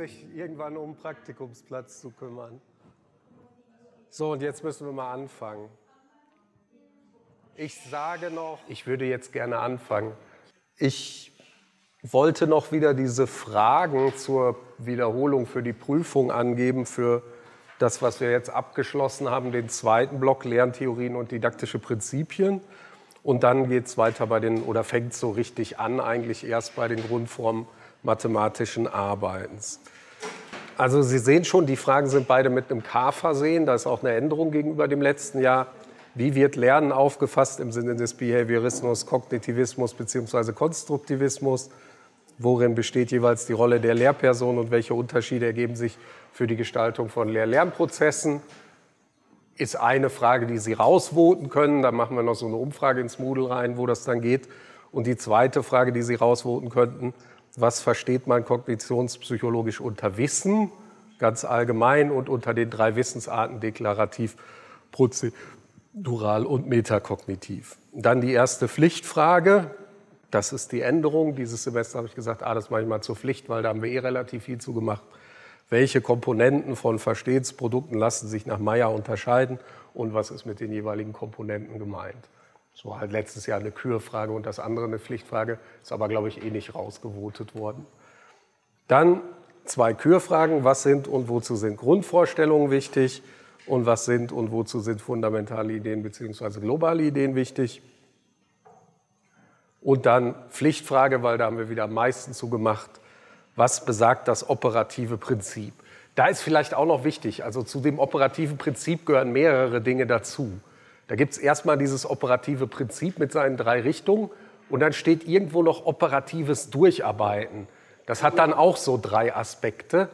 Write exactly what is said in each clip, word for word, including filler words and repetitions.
sich irgendwann um einen Praktikumsplatz zu kümmern. So, und jetzt müssen wir mal anfangen. Ich sage noch, ich würde jetzt gerne anfangen. Ich wollte noch wieder diese Fragen zur Wiederholung für die Prüfung angeben, für das, was wir jetzt abgeschlossen haben, den zweiten Block Lerntheorien und didaktische Prinzipien. Und dann geht es weiter bei den, oder fängt so richtig an, eigentlich erst bei den Grundformen mathematischen Arbeitens. Also Sie sehen schon, die Fragen sind beide mit einem K versehen. Da ist auch eine Änderung gegenüber dem letzten Jahr. Wie wird Lernen aufgefasst im Sinne des Behaviorismus, Kognitivismus bzw. Konstruktivismus? Worin besteht jeweils die Rolle der Lehrperson und welche Unterschiede ergeben sich für die Gestaltung von Lehr-Lernprozessen? Ist eine Frage, die Sie rausvoten können. Da machen wir noch so eine Umfrage ins Moodle rein, wo das dann geht. Und die zweite Frage, die Sie rausvoten könnten: Was versteht man kognitionspsychologisch unter Wissen, ganz allgemein, und unter den drei Wissensarten deklarativ, prozedural und metakognitiv? Dann die erste Pflichtfrage. Das ist die Änderung. Dieses Semester habe ich gesagt, ah, das mache ich mal zur Pflicht, weil da haben wir eh relativ viel zu gemacht. Welche Komponenten von Verstehensprodukten lassen sich nach Meyer unterscheiden und was ist mit den jeweiligen Komponenten gemeint? Das war halt letztes Jahr eine Kürfrage und das andere eine Pflichtfrage, ist aber, glaube ich, eh nicht rausgevotet worden. Dann zwei Kürfragen: Was sind und wozu sind Grundvorstellungen wichtig und was sind und wozu sind fundamentale Ideen bzw. globale Ideen wichtig? Und dann Pflichtfrage, weil da haben wir wieder am meisten zu gemacht: Was besagt das operative Prinzip? Da ist vielleicht auch noch wichtig, also zu dem operativen Prinzip gehören mehrere Dinge dazu. Da gibt es erstmal dieses operative Prinzip mit seinen drei Richtungen und dann steht irgendwo noch operatives Durcharbeiten. Das hat dann auch so drei Aspekte.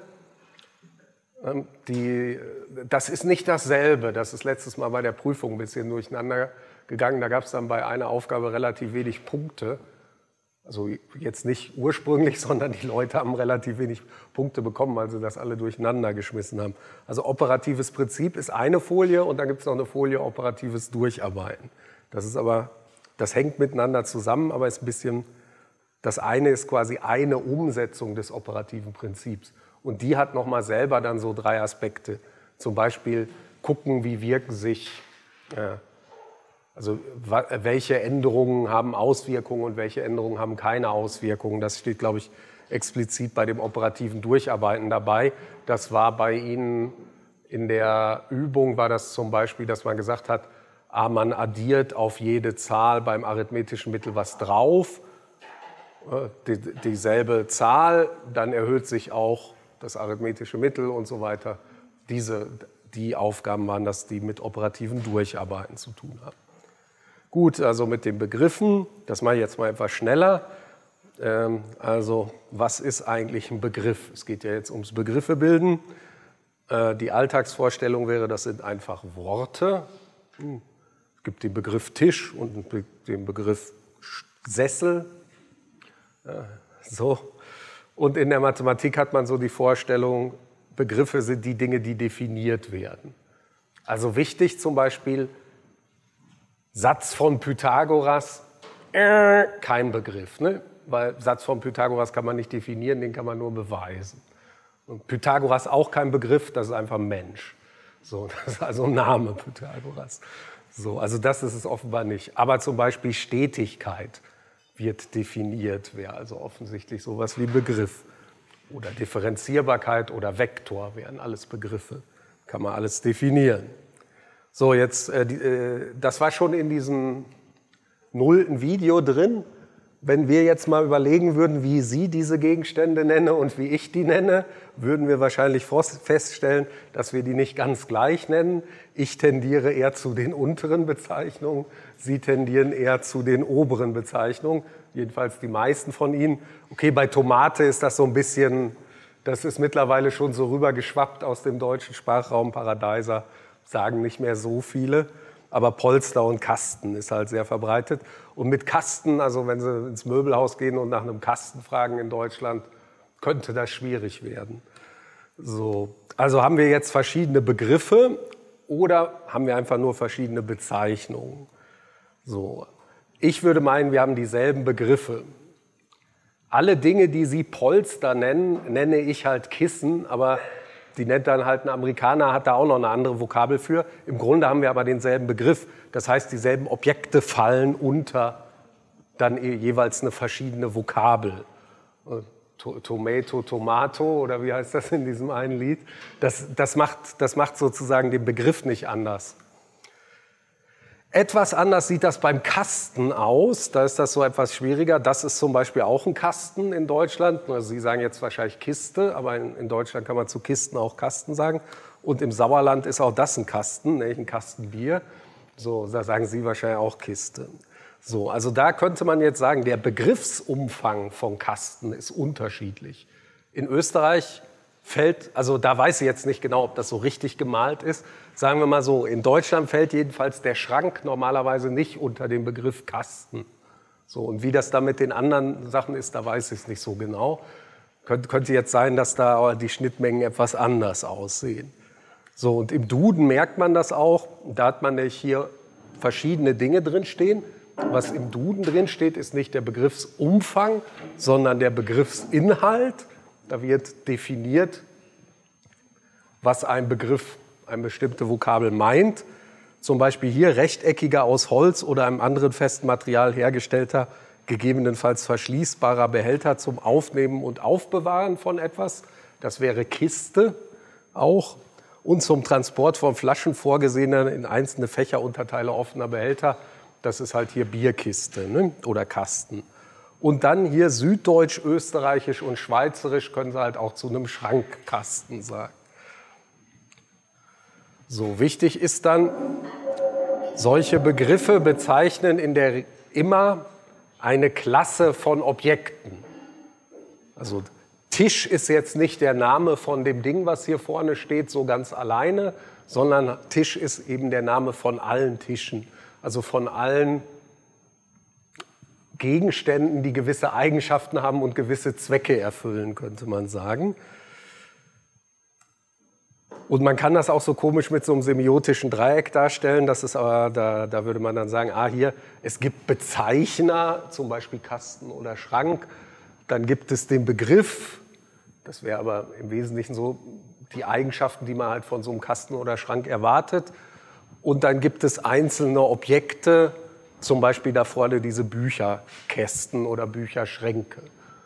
Die, das ist nicht dasselbe, das ist letztes Mal bei der Prüfung ein bisschen durcheinander gegangen. Da gab es dann bei einer Aufgabe relativ wenig Punkte. Also jetzt nicht ursprünglich, sondern die Leute haben relativ wenig Punkte bekommen, weil sie das alle durcheinander geschmissen haben. Also operatives Prinzip ist eine Folie und dann gibt es noch eine Folie operatives Durcharbeiten. Das ist aber, das hängt miteinander zusammen, aber ist ein bisschen, das eine ist quasi eine Umsetzung des operativen Prinzips. Und die hat nochmal selber dann so drei Aspekte. Zum Beispiel gucken, wie wirken sich, ja, also welche Änderungen haben Auswirkungen und welche Änderungen haben keine Auswirkungen. Das steht, glaube ich, explizit bei dem operativen Durcharbeiten dabei. Das war bei Ihnen in der Übung, war das zum Beispiel, dass man gesagt hat, ah, man addiert auf jede Zahl beim arithmetischen Mittel was drauf, die, dieselbe Zahl, dann erhöht sich auch das arithmetische Mittel und so weiter. Diese, die Aufgaben waren das, die mit operativen Durcharbeiten zu tun haben. Gut, also mit den Begriffen, das mache ich jetzt mal etwas schneller. Ähm, also, was ist eigentlich ein Begriff? Es geht ja jetzt ums Begriffe bilden. Äh, die Alltagsvorstellung wäre, das sind einfach Worte. Hm. Es gibt den Begriff Tisch und den Begriff Sessel. Ja, so. Und in der Mathematik hat man so die Vorstellung, Begriffe sind die Dinge, die definiert werden. Also wichtig zum Beispiel, Satz von Pythagoras, äh, kein Begriff, ne? Weil Satz von Pythagoras kann man nicht definieren, den kann man nur beweisen. Und Pythagoras auch kein Begriff, das ist einfach Mensch. So, das ist also ein Name, Pythagoras. So, also das ist es offenbar nicht. Aber zum Beispiel Stetigkeit wird definiert, wäre also offensichtlich sowas wie Begriff. Oder Differenzierbarkeit oder Vektor wären alles Begriffe, kann man alles definieren. So, jetzt, äh, die, äh, das war schon in diesem nullten Video drin. Wenn wir jetzt mal überlegen würden, wie Sie diese Gegenstände nennen und wie ich die nenne, würden wir wahrscheinlich feststellen, dass wir die nicht ganz gleich nennen. Ich tendiere eher zu den unteren Bezeichnungen, Sie tendieren eher zu den oberen Bezeichnungen, jedenfalls die meisten von Ihnen. Okay, bei Tomate ist das so ein bisschen, das ist mittlerweile schon so rübergeschwappt aus dem deutschen Sprachraum, Paradeiser sagen nicht mehr so viele, aber Polster und Kasten ist halt sehr verbreitet. Und mit Kasten, also wenn Sie ins Möbelhaus gehen und nach einem Kasten fragen in Deutschland, könnte das schwierig werden. So, also haben wir jetzt verschiedene Begriffe oder haben wir einfach nur verschiedene Bezeichnungen? So, ich würde meinen, wir haben dieselben Begriffe. alle Dinge, die Sie Polster nennen, nenne ich halt Kissen, aber die nennt dann halt ein Amerikaner, hat da auch noch eine andere Vokabel für. Im Grunde haben wir aber denselben Begriff. Das heißt, dieselben Objekte fallen unter dann jeweils eine verschiedene Vokabel. Tomato, Tomato oder wie heißt das in diesem einen Lied? Das, das, macht, das macht sozusagen den Begriff nicht anders. Etwas anders sieht das beim Kasten aus. Da ist das so etwas schwieriger. Das ist zum Beispiel auch ein Kasten in Deutschland. Also Sie sagen jetzt wahrscheinlich Kiste, aber in, in Deutschland kann man zu Kisten auch Kasten sagen. Und im Sauerland ist auch das ein Kasten, nämlich ein Kasten Bier. So, da sagen Sie wahrscheinlich auch Kiste. So, also da könnte man jetzt sagen, der Begriffsumfang von Kasten ist unterschiedlich. In Österreich fällt, also da weiß ich jetzt nicht genau, ob das so richtig gemalt ist. Sagen wir mal so, in Deutschland fällt jedenfalls der Schrank normalerweise nicht unter den Begriff Kasten. So, und wie das da mit den anderen Sachen ist, da weiß ich es nicht so genau. Könnt, könnte jetzt sein, dass da die Schnittmengen etwas anders aussehen. So, und im Duden merkt man das auch. Da hat man nämlich hier verschiedene Dinge drinstehen. Was im Duden drinsteht, ist nicht der Begriffsumfang, sondern der Begriffsinhalt. Da wird definiert, was ein Begriff, eine bestimmte Vokabel meint. Zum Beispiel hier rechteckiger, aus Holz oder einem anderen festen Material hergestellter, gegebenenfalls verschließbarer Behälter zum Aufnehmen und Aufbewahren von etwas. Das wäre Kiste auch. Und zum Transport von Flaschen vorgesehener in einzelne Fächerunterteile offener Behälter. Das ist halt hier Bierkiste, ne? Oder Kasten. Und dann hier süddeutsch, österreichisch und schweizerisch können Sie halt auch zu einem Schrankkasten sagen. So, wichtig ist dann, solche Begriffe bezeichnen in der immer eine Klasse von Objekten. Also Tisch ist jetzt nicht der Name von dem Ding, was hier vorne steht, so ganz alleine, sondern Tisch ist eben der Name von allen Tischen. Also von allen Gegenständen, die gewisse Eigenschaften haben und gewisse Zwecke erfüllen, könnte man sagen. Und man kann das auch so komisch mit so einem semiotischen Dreieck darstellen. Das ist aber, da, da würde man dann sagen, ah hier, es gibt Bezeichner, zum Beispiel Kasten oder Schrank. Dann gibt es den Begriff, das wäre aber im Wesentlichen so die Eigenschaften, die man halt von so einem Kasten oder Schrank erwartet. Und dann gibt es einzelne Objekte, zum Beispiel da vorne diese Bücherkästen oder Bücherschränke.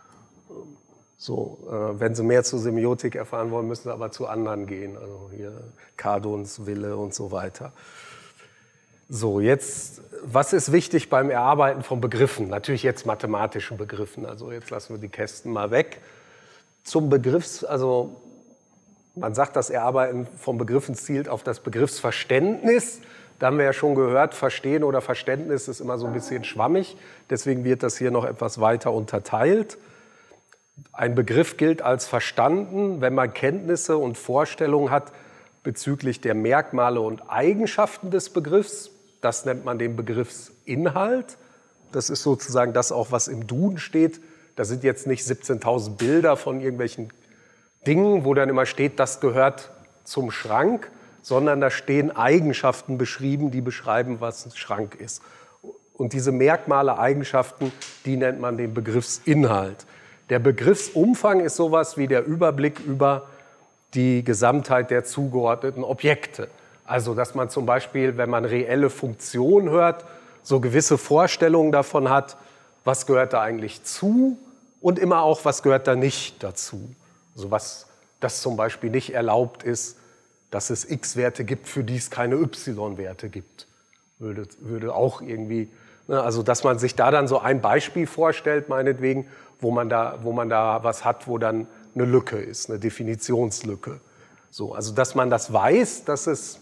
So, äh, wenn Sie mehr zur Semiotik erfahren wollen, müssen Sie aber zu anderen gehen. Also hier Carduns, Wille und so weiter. So, jetzt, was ist wichtig beim Erarbeiten von Begriffen? Natürlich jetzt mathematischen Begriffen. Also jetzt lassen wir die Kästen mal weg. Zum Begriffs, also man sagt, das Erarbeiten von Begriffen zielt auf das Begriffsverständnis. Da haben wir ja schon gehört, Verstehen oder Verständnis ist immer so ein bisschen schwammig. Deswegen wird das hier noch etwas weiter unterteilt. Ein Begriff gilt als verstanden, wenn man Kenntnisse und Vorstellungen hat bezüglich der Merkmale und Eigenschaften des Begriffs. Das nennt man den Begriffsinhalt. Das ist sozusagen das auch, was im Duden steht. Da sind jetzt nicht siebzehntausend Bilder von irgendwelchen Dingen, wo dann immer steht, das gehört zum Schrank, sondern da stehen Eigenschaften beschrieben, die beschreiben, was ein Schrank ist. Und diese Merkmale, Eigenschaften, die nennt man den Begriffsinhalt. Der Begriffsumfang ist sowas wie der Überblick über die Gesamtheit der zugeordneten Objekte. Also, dass man zum Beispiel, wenn man reelle Funktion hört, so gewisse Vorstellungen davon hat, was gehört da eigentlich zu und immer auch, was gehört da nicht dazu. Also, was das zum Beispiel nicht erlaubt ist, dass es X-Werte gibt, für die es keine Y-Werte gibt. Würde, würde auch irgendwie, ne, also dass man sich da dann so ein Beispiel vorstellt, meinetwegen, wo man da, wo man da was hat, wo dann eine Lücke ist, eine Definitionslücke. So, also dass man das weiß, dass es,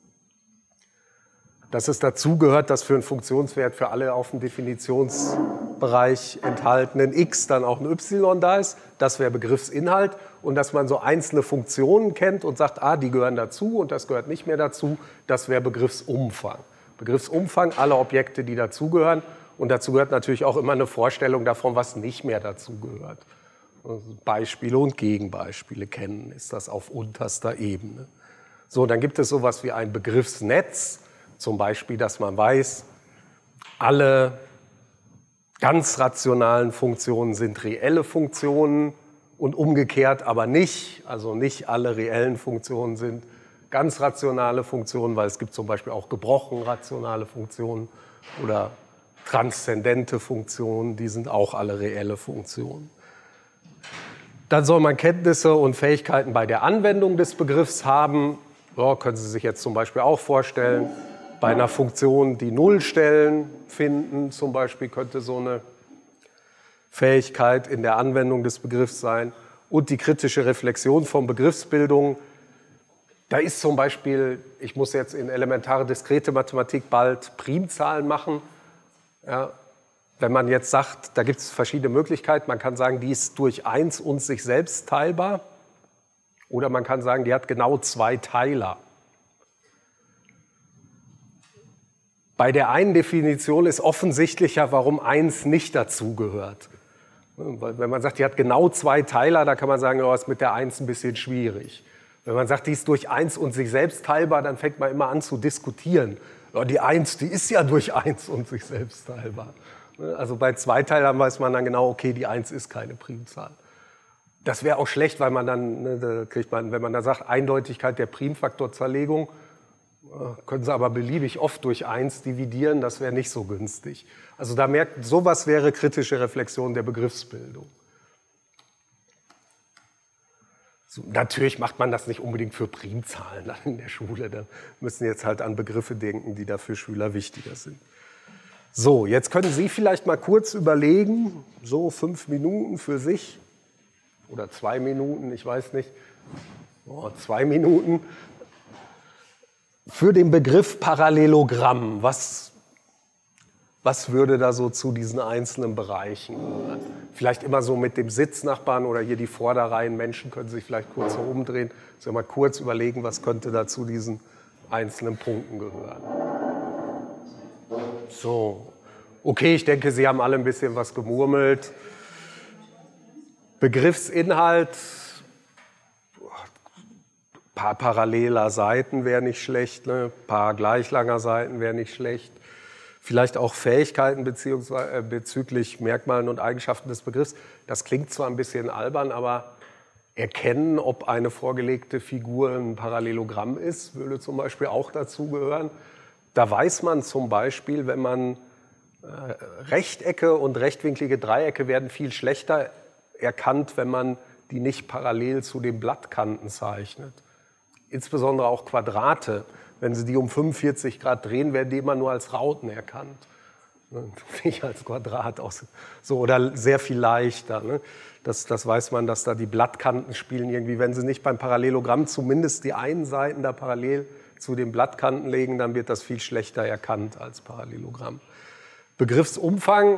dass es dazugehört, dass für einen Funktionswert für alle auf dem Definitionsbereich enthaltenen X dann auch ein Y da ist, das wäre Begriffsinhalt. Und dass man so einzelne Funktionen kennt und sagt, ah, die gehören dazu und das gehört nicht mehr dazu, das wäre Begriffsumfang. Begriffsumfang, alle Objekte, die dazugehören. Und dazu gehört natürlich auch immer eine Vorstellung davon, was nicht mehr dazugehört. Also Beispiele und Gegenbeispiele kennen, ist das auf unterster Ebene. So, dann gibt es sowas wie ein Begriffsnetz, zum Beispiel, dass man weiß, alle Ganz rationalen Funktionen sind reelle Funktionen und umgekehrt aber nicht. Also nicht alle reellen Funktionen sind ganz rationale Funktionen, weil es gibt zum Beispiel auch gebrochen rationale Funktionen oder transzendente Funktionen, die sind auch alle reelle Funktionen. Dann soll man Kenntnisse und Fähigkeiten bei der Anwendung des Begriffs haben. Ja, können Sie sich jetzt zum Beispiel auch vorstellen, bei einer Funktion, die Nullstellen finden, zum Beispiel könnte so eine Fähigkeit in der Anwendung des Begriffs sein. Und die kritische Reflexion von Begriffsbildung. Da ist zum Beispiel, ich muss jetzt in elementare diskrete Mathematik bald Primzahlen machen. Ja, wenn man jetzt sagt, da gibt es verschiedene Möglichkeiten. Man kann sagen, die ist durch eins und sich selbst teilbar. Oder man kann sagen, die hat genau zwei Teiler. Bei der einen Definition ist offensichtlicher, warum eins nicht dazugehört. Wenn man sagt, die hat genau zwei Teiler, da kann man sagen, oh, ist mit der eins ein bisschen schwierig. Wenn man sagt, die ist durch eins und sich selbst teilbar, dann fängt man immer an zu diskutieren. Ja, die eins, die ist ja durch eins und sich selbst teilbar. Also bei Zweiteilern weiß man dann genau, okay, die eins ist keine Primzahl. Das wäre auch schlecht, weil man dann, ne, da kriegt man, wenn man da sagt, Eindeutigkeit der Primfaktorzerlegung, können Sie aber beliebig oft durch eins dividieren, das wäre nicht so günstig. Also da merkt, sowas wäre kritische Reflexion der Begriffsbildung. So, natürlich macht man das nicht unbedingt für Primzahlen dann in der Schule. Da müssen jetzt halt an Begriffe denken, die da für Schüler wichtiger sind. So, jetzt können Sie vielleicht mal kurz überlegen, so fünf Minuten für sich oder zwei Minuten, ich weiß nicht, oh, zwei Minuten. Für den Begriff Parallelogramm, was, was würde da so zu diesen einzelnen Bereichen? Vielleicht immer so mit dem Sitznachbarn oder hier die Vorderreihen Menschen können sich vielleicht kurz so umdrehen. Also mal kurz überlegen, was könnte da zu diesen einzelnen Punkten gehören. So, okay, ich denke, Sie haben alle ein bisschen was gemurmelt. Begriffsinhalt. Ein paar paralleler Seiten wäre nicht schlecht, ne? Ein paar gleich langer Seiten wäre nicht schlecht. Vielleicht auch Fähigkeiten beziehungsweise bezüglich Merkmalen und Eigenschaften des Begriffs. Das klingt zwar ein bisschen albern, aber erkennen, ob eine vorgelegte Figur ein Parallelogramm ist, würde zum Beispiel auch dazugehören. Da weiß man zum Beispiel, wenn man äh, Rechtecke und rechtwinklige Dreiecke werden viel schlechter erkannt, wenn man die nicht parallel zu den Blattkanten zeichnet. Insbesondere auch Quadrate. Wenn Sie die um fünfundvierzig Grad drehen, werden die immer nur als Rauten erkannt. Nicht als Quadrat. Aus. So, oder sehr viel leichter. Ne? Das, das weiß man, dass da die Blattkanten spielen irgendwie. Wenn Sie nicht beim Parallelogramm zumindest die einen Seiten da parallel zu den Blattkanten legen, dann wird das viel schlechter erkannt als Parallelogramm. Begriffsumfang.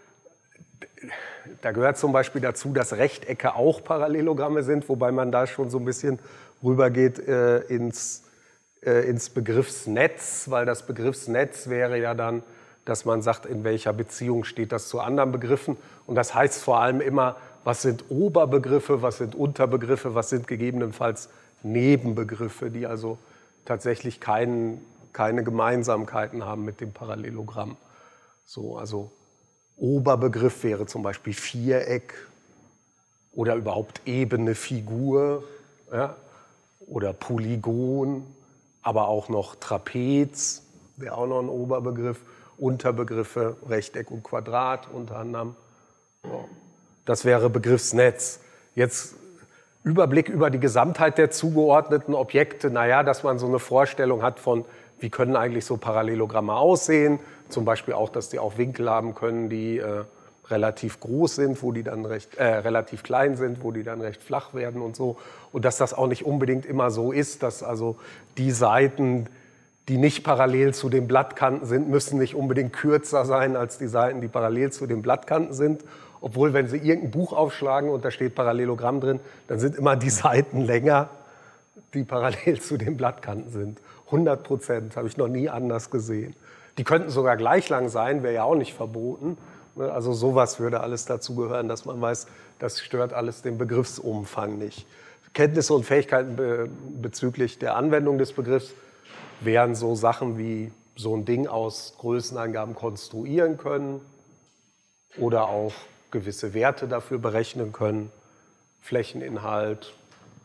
Da gehört zum Beispiel dazu, dass Rechtecke auch Parallelogramme sind, wobei man da schon so ein bisschen rübergeht äh, ins, äh, ins Begriffsnetz, weil das Begriffsnetz wäre ja dann, dass man sagt, in welcher Beziehung steht das zu anderen Begriffen. Und das heißt vor allem immer, was sind Oberbegriffe, was sind Unterbegriffe, was sind gegebenenfalls Nebenbegriffe, die also tatsächlich kein, keine Gemeinsamkeiten haben mit dem Parallelogramm. So, also Oberbegriff wäre zum Beispiel Viereck oder überhaupt ebene Figur, ja, oder Polygon, aber auch noch Trapez, wäre auch noch ein Oberbegriff, Unterbegriffe Rechteck und Quadrat unter anderem. Das wäre Begriffsnetz. Jetzt Überblick über die Gesamtheit der zugeordneten Objekte, naja, dass man so eine Vorstellung hat von, wie können eigentlich so Parallelogramme aussehen, zum Beispiel auch, dass die auch Winkel haben können, die äh, relativ groß sind, wo die dann recht, äh, relativ klein sind, wo die dann recht flach werden und so. Und dass das auch nicht unbedingt immer so ist, dass also die Seiten, die nicht parallel zu den Blattkanten sind, müssen nicht unbedingt kürzer sein als die Seiten, die parallel zu den Blattkanten sind. Obwohl, wenn Sie irgendein Buch aufschlagen und da steht Parallelogramm drin, dann sind immer die Seiten länger, die parallel zu den Blattkanten sind. hundert Prozent, habe ich noch nie anders gesehen. Die könnten sogar gleich lang sein, wäre ja auch nicht verboten. Also sowas würde alles dazu gehören, dass man weiß, das stört alles den Begriffsumfang nicht. Kenntnisse und Fähigkeiten be bezüglich der Anwendung des Begriffs wären so Sachen wie so ein Ding aus Größenangaben konstruieren können, oder auch gewisse Werte dafür berechnen können. Flächeninhalt,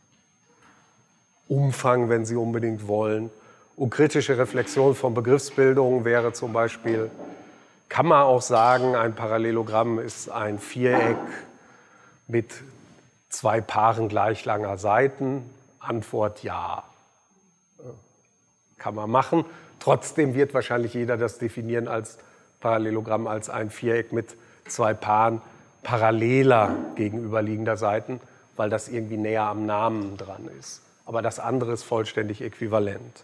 Umfang, wenn Sie unbedingt wollen. Und kritische Reflexion von Begriffsbildung wäre zum Beispiel, kann man auch sagen, ein Parallelogramm ist ein Viereck mit zwei Paaren gleich langer Seiten? Antwort ja. Kann man machen. Trotzdem wird wahrscheinlich jeder das definieren als Parallelogramm, als ein Viereck mit zwei Paaren paralleler gegenüberliegender Seiten, weil das irgendwie näher am Namen dran ist. Aber das andere ist vollständig äquivalent.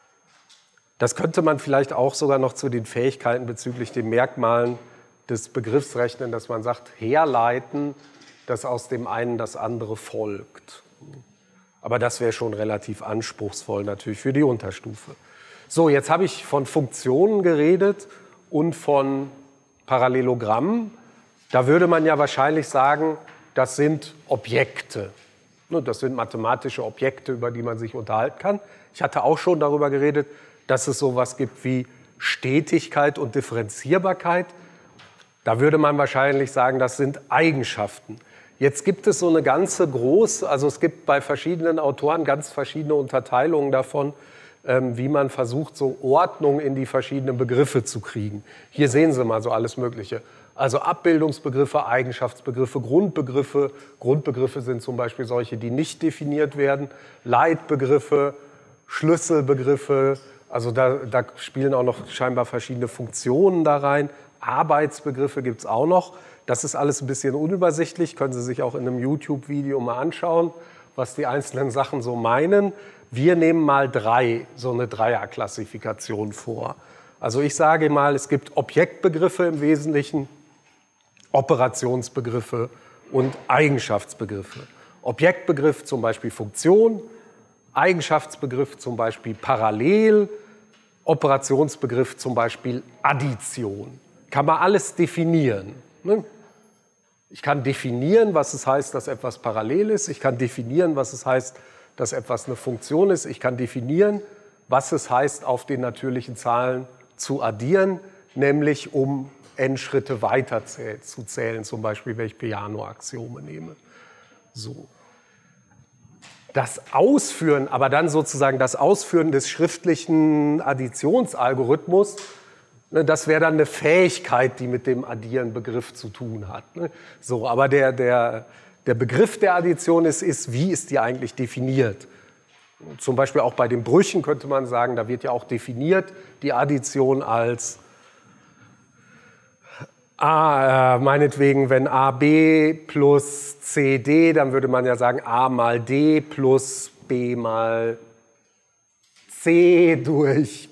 Das könnte man vielleicht auch sogar noch zu den Fähigkeiten bezüglich den Merkmalen des Begriffs rechnen, dass man sagt, herleiten, dass aus dem einen das andere folgt. Aber das wäre schon relativ anspruchsvoll natürlich für die Unterstufe. So, jetzt habe ich von Funktionen geredet und von Parallelogrammen. Da würde man ja wahrscheinlich sagen, das sind Objekte. Das sind mathematische Objekte, über die man sich unterhalten kann. Ich hatte auch schon darüber geredet, dass es sowas gibt wie Stetigkeit und Differenzierbarkeit. Da würde man wahrscheinlich sagen, das sind Eigenschaften. Jetzt gibt es so eine ganze große, also es gibt bei verschiedenen Autoren ganz verschiedene Unterteilungen davon, wie man versucht, so Ordnung in die verschiedenen Begriffe zu kriegen. Hier sehen Sie mal so alles Mögliche. Also Abbildungsbegriffe, Eigenschaftsbegriffe, Grundbegriffe. Grundbegriffe sind zum Beispiel solche, die nicht definiert werden. Leitbegriffe, Schlüsselbegriffe, also da, da spielen auch noch scheinbar verschiedene Funktionen da rein. Arbeitsbegriffe gibt es auch noch. Das ist alles ein bisschen unübersichtlich, können Sie sich auch in einem YouTube-Video mal anschauen, was die einzelnen Sachen so meinen. Wir nehmen mal drei, so eine Dreierklassifikation vor. Also ich sage mal, es gibt Objektbegriffe im Wesentlichen, Operationsbegriffe und Eigenschaftsbegriffe. Objektbegriff zum Beispiel Funktion, Eigenschaftsbegriff zum Beispiel Parallel, Operationsbegriff zum Beispiel Addition. Kann man alles definieren. Ne? Ich kann definieren, was es heißt, dass etwas parallel ist. Ich kann definieren, was es heißt, dass etwas eine Funktion ist. Ich kann definieren, was es heißt, auf den natürlichen Zahlen zu addieren, nämlich um n Schritte weiter zu zählen, zum Beispiel, wenn ich Peano-Axiome nehme. So. Das Ausführen, aber dann sozusagen das Ausführen des schriftlichen Additionsalgorithmus, ne, das wäre dann eine Fähigkeit, die mit dem Addieren-Begriff zu tun hat. Ne. So, aber der, der, der Begriff der Addition ist, ist, wie ist die eigentlich definiert? Zum Beispiel auch bei den Brüchen könnte man sagen, da wird ja auch definiert die Addition als A, äh, meinetwegen, wenn A B plus C D, dann würde man ja sagen A mal D plus B mal C durch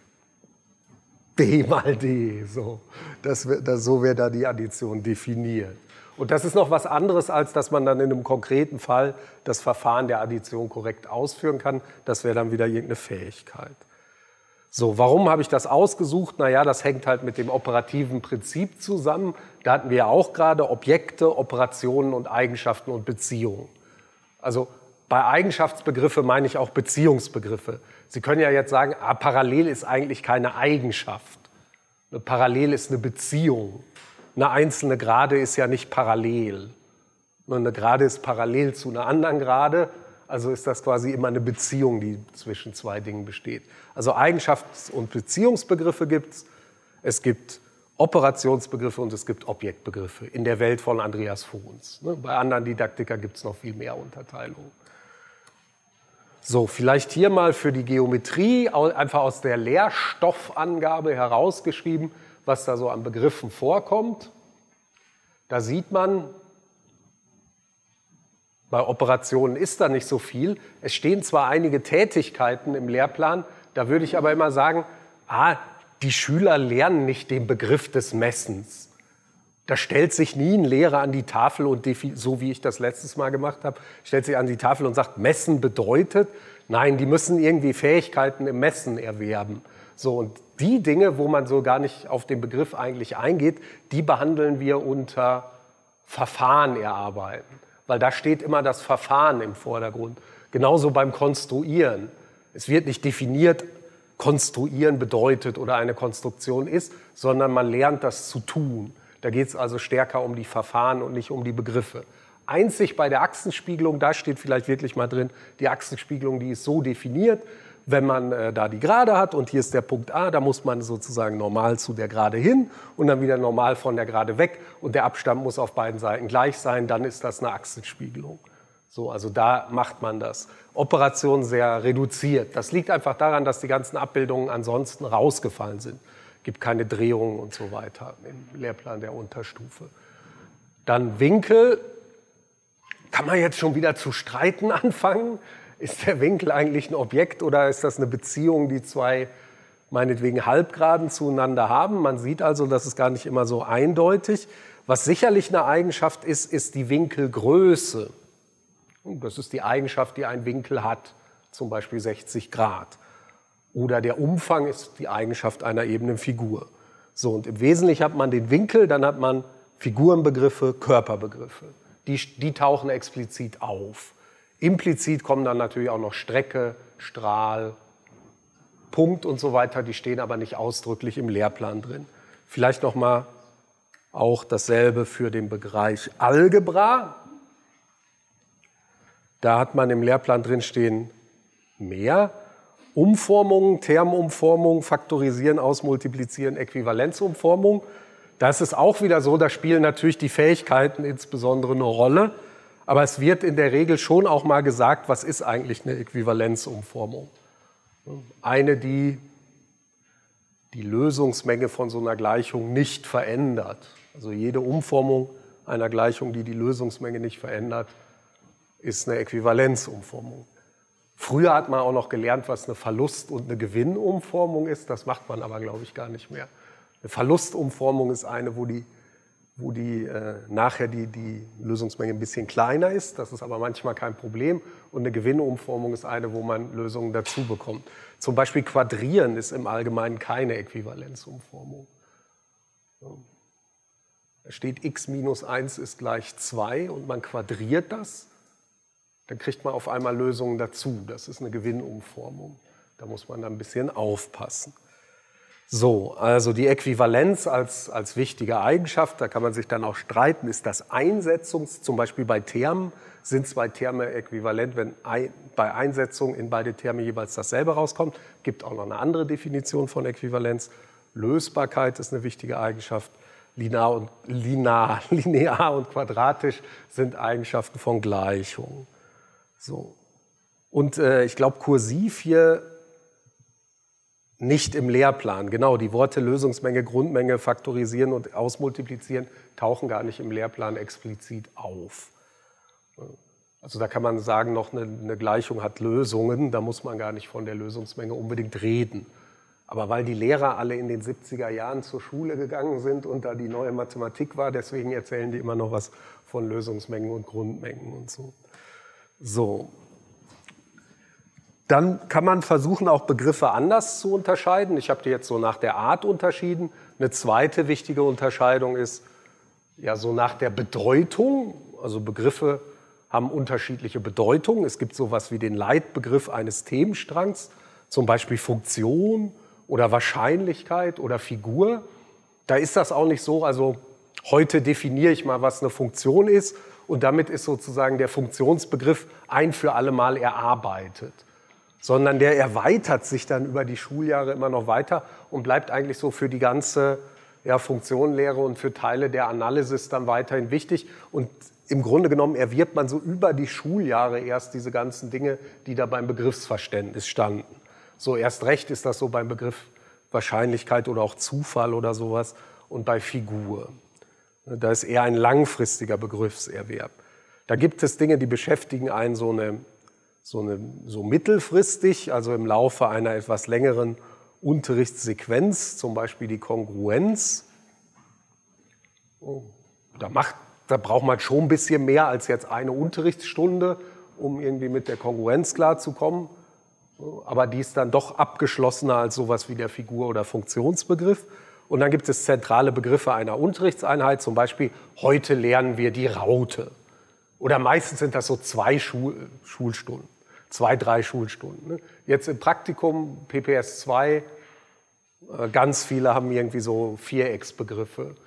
B mal D. So, das, das, so wäre da die Addition definiert. Und das ist noch was anderes, als dass man dann in einem konkreten Fall das Verfahren der Addition korrekt ausführen kann. Das wäre dann wieder irgendeine Fähigkeit. So, warum habe ich das ausgesucht? Naja, das hängt halt mit dem operativen Prinzip zusammen. Da hatten wir ja auch gerade Objekte, Operationen und Eigenschaften und Beziehungen. Also bei Eigenschaftsbegriffe meine ich auch Beziehungsbegriffe. Sie können ja jetzt sagen, ah, parallel ist eigentlich keine Eigenschaft. Eine Parallel ist eine Beziehung. Eine einzelne Gerade ist ja nicht parallel. Eine Gerade ist parallel zu einer anderen Gerade. Also ist das quasi immer eine Beziehung, die zwischen zwei Dingen besteht. Also Eigenschafts- und Beziehungsbegriffe gibt es. Es gibt Operationsbegriffe und es gibt Objektbegriffe in der Welt von Andreas Fohns. Bei anderen Didaktikern gibt es noch viel mehr Unterteilungen. So, vielleicht hier mal für die Geometrie einfach aus der Lehrstoffangabe herausgeschrieben, was da so an Begriffen vorkommt. Da sieht man, bei Operationen ist da nicht so viel. Es stehen zwar einige Tätigkeiten im Lehrplan, da würde ich aber immer sagen, ah, die Schüler lernen nicht den Begriff des Messens. Da stellt sich nie ein Lehrer an die Tafel und so wie ich das letztes Mal gemacht habe, stellt sich an die Tafel und sagt, Messen bedeutet, nein, die müssen irgendwie Fähigkeiten im Messen erwerben. So, und die Dinge, wo man so gar nicht auf den Begriff eigentlich eingeht, die behandeln wir unter Verfahren erarbeiten. Weil da steht immer das Verfahren im Vordergrund. Genauso beim Konstruieren. Es wird nicht definiert, konstruieren bedeutet oder eine Konstruktion ist, sondern man lernt das zu tun. Da geht es also stärker um die Verfahren und nicht um die Begriffe. Einzig bei der Achsenspiegelung, da steht vielleicht wirklich mal drin, die Achsenspiegelung, die ist so definiert, wenn man äh, da die Gerade hat und hier ist der Punkt A, da muss man sozusagen normal zu der Gerade hin und dann wieder normal von der Gerade weg und der Abstand muss auf beiden Seiten gleich sein, dann ist das eine Achsenspiegelung. So, also da macht man das. Operation sehr reduziert. Das liegt einfach daran, dass die ganzen Abbildungen ansonsten rausgefallen sind. Es gibt keine Drehungen und so weiter im Lehrplan der Unterstufe. Dann Winkel. Kann man jetzt schon wieder zu streiten anfangen? Ist der Winkel eigentlich ein Objekt oder ist das eine Beziehung, die zwei meinetwegen Halbgraden zueinander haben? Man sieht also, das ist gar nicht immer so eindeutig. Was sicherlich eine Eigenschaft ist, ist die Winkelgröße. Das ist die Eigenschaft, die ein Winkel hat, zum Beispiel sechzig Grad. Oder der Umfang ist die Eigenschaft einer ebenen Figur. So, und im Wesentlichen hat man den Winkel, dann hat man Figurenbegriffe, Körperbegriffe. Die, die tauchen explizit auf. Implizit kommen dann natürlich auch noch Strecke, Strahl, Punkt und so weiter. Die stehen aber nicht ausdrücklich im Lehrplan drin. Vielleicht noch mal auch dasselbe für den Bereich Algebra. Da hat man im Lehrplan drin stehen mehr. Umformungen, Termumformung, Faktorisieren, Ausmultiplizieren, Äquivalenzumformung. Da ist es auch wieder so, da spielen natürlich die Fähigkeiten insbesondere eine Rolle. Aber es wird in der Regel schon auch mal gesagt, was ist eigentlich eine Äquivalenzumformung? Eine, die die Lösungsmenge von so einer Gleichung nicht verändert. Also jede Umformung einer Gleichung, die die Lösungsmenge nicht verändert, ist eine Äquivalenzumformung. Früher hat man auch noch gelernt, was eine Verlust- und eine Gewinnumformung ist. Das macht man aber, glaube ich, gar nicht mehr. Eine Verlustumformung ist eine, wo die, wo die äh, nachher die, die Lösungsmenge ein bisschen kleiner ist. Das ist aber manchmal kein Problem. Und eine Gewinnumformung ist eine, wo man Lösungen dazu bekommt. Zum Beispiel Quadrieren ist im Allgemeinen keine Äquivalenzumformung. Da steht x minus eins ist gleich zwei und man quadriert das. Dann kriegt man auf einmal Lösungen dazu. Das ist eine Gewinnumformung. Da muss man dann ein bisschen aufpassen. So, also die Äquivalenz als, als wichtige Eigenschaft, da kann man sich dann auch streiten, ist das Einsetzungs-, zum Beispiel bei Termen, sind zwei Terme äquivalent, wenn ein, bei Einsetzung in beide Terme jeweils dasselbe rauskommt. Gibt auch noch eine andere Definition von Äquivalenz. Lösbarkeit ist eine wichtige Eigenschaft. Linear und, linear, linear und quadratisch sind Eigenschaften von Gleichungen. So. Und äh, ich glaube, kursiv hier nicht im Lehrplan. Genau, die Worte Lösungsmenge, Grundmenge, Faktorisieren und Ausmultiplizieren tauchen gar nicht im Lehrplan explizit auf. Also da kann man sagen, noch eine, eine Gleichung hat Lösungen, da muss man gar nicht von der Lösungsmenge unbedingt reden. Aber weil die Lehrer alle in den siebziger Jahren zur Schule gegangen sind und da die neue Mathematik war, deswegen erzählen die immer noch was von Lösungsmengen und Grundmengen und so. So. Dann kann man versuchen, auch Begriffe anders zu unterscheiden. Ich habe die jetzt so nach der Art unterschieden. Eine zweite wichtige Unterscheidung ist ja so nach der Bedeutung. Also Begriffe haben unterschiedliche Bedeutungen. Es gibt sowas wie den Leitbegriff eines Themenstrangs, zum Beispiel Funktion oder Wahrscheinlichkeit oder Figur. Da ist das auch nicht so, also heute definiere ich mal, was eine Funktion ist und damit ist sozusagen der Funktionsbegriff ein für alle Mal erarbeitet. Sondern der erweitert sich dann über die Schuljahre immer noch weiter und bleibt eigentlich so für die ganze ja, Funktionenlehre und für Teile der Analysis dann weiterhin wichtig. Und im Grunde genommen erwirbt man so über die Schuljahre erst diese ganzen Dinge, die da beim Begriffsverständnis standen. So erst recht ist das so beim Begriff Wahrscheinlichkeit oder auch Zufall oder sowas und bei Figur. Da ist eher ein langfristiger Begriffserwerb. Da gibt es Dinge, die beschäftigen einen so eine So, eine, so mittelfristig, also im Laufe einer etwas längeren Unterrichtssequenz, zum Beispiel die Kongruenz. Oh, da, macht, da braucht man schon ein bisschen mehr als jetzt eine Unterrichtsstunde, um irgendwie mit der Kongruenz klarzukommen. Aber die ist dann doch abgeschlossener als sowas wie der Figur- oder Funktionsbegriff. Und dann gibt es zentrale Begriffe einer Unterrichtseinheit, zum Beispiel heute lernen wir die Raute. Oder meistens sind das so zwei Schul- Schulstunden. Zwei, drei Schulstunden. Jetzt im Praktikum, P P S zwei, ganz viele haben irgendwie so Vierecksbegriffe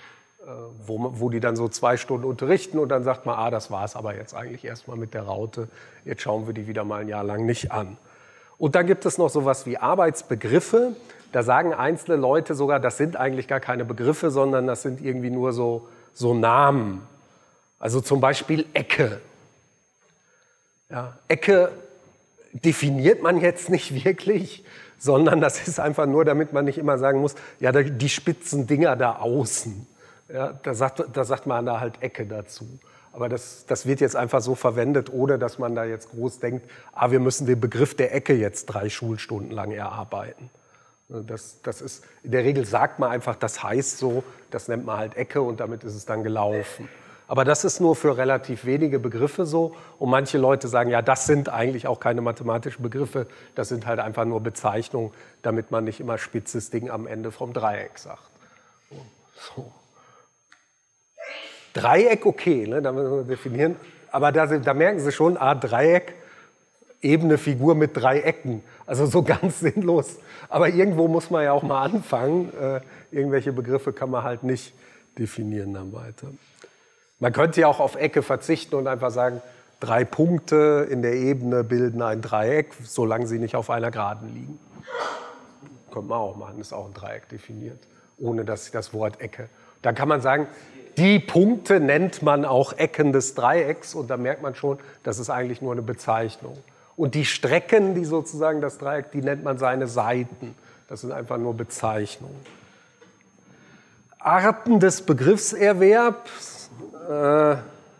wo, wo die dann so zwei Stunden unterrichten und dann sagt man, ah, das war es aber jetzt eigentlich erstmal mit der Raute, jetzt schauen wir die wieder mal ein Jahr lang nicht an. Und dann gibt es noch sowas wie Arbeitsbegriffe. Da sagen einzelne Leute sogar, das sind eigentlich gar keine Begriffe, sondern das sind irgendwie nur so, so Namen. Also zum Beispiel Ecke. Ja, Ecke definiert man jetzt nicht wirklich, sondern das ist einfach nur, damit man nicht immer sagen muss, ja, die spitzen Dinger da außen. Ja, da, sagt, da sagt man da halt Ecke dazu. Aber das, das wird jetzt einfach so verwendet, ohne dass man da jetzt groß denkt, ah, wir müssen den Begriff der Ecke jetzt drei Schulstunden lang erarbeiten. Das, das ist, in der Regel sagt man einfach, das heißt so, das nennt man halt Ecke und damit ist es dann gelaufen. Aber das ist nur für relativ wenige Begriffe so. Und manche Leute sagen, ja, das sind eigentlich auch keine mathematischen Begriffe, das sind halt einfach nur Bezeichnungen, damit man nicht immer spitzes Ding am Ende vom Dreieck sagt. So. Dreieck, okay, ne, da müssen wir definieren. Aber da, da merken Sie schon, ah, Dreieck, ebene Figur mit drei Ecken. Also so ganz sinnlos. Aber irgendwo muss man ja auch mal anfangen. Äh, irgendwelche Begriffe kann man halt nicht definieren dann weiter. Man könnte ja auch auf Ecke verzichten und einfach sagen, drei Punkte in der Ebene bilden ein Dreieck, solange sie nicht auf einer Geraden liegen. Könnte man auch machen, ist auch ein Dreieck definiert, ohne dass das Wort Ecke. Dann kann man sagen, die Punkte nennt man auch Ecken des Dreiecks und da merkt man schon, das ist eigentlich nur eine Bezeichnung. Und die Strecken, die sozusagen das Dreieck, die nennt man seine Seiten. Das sind einfach nur Bezeichnungen. Arten des Begriffserwerbs. Äh,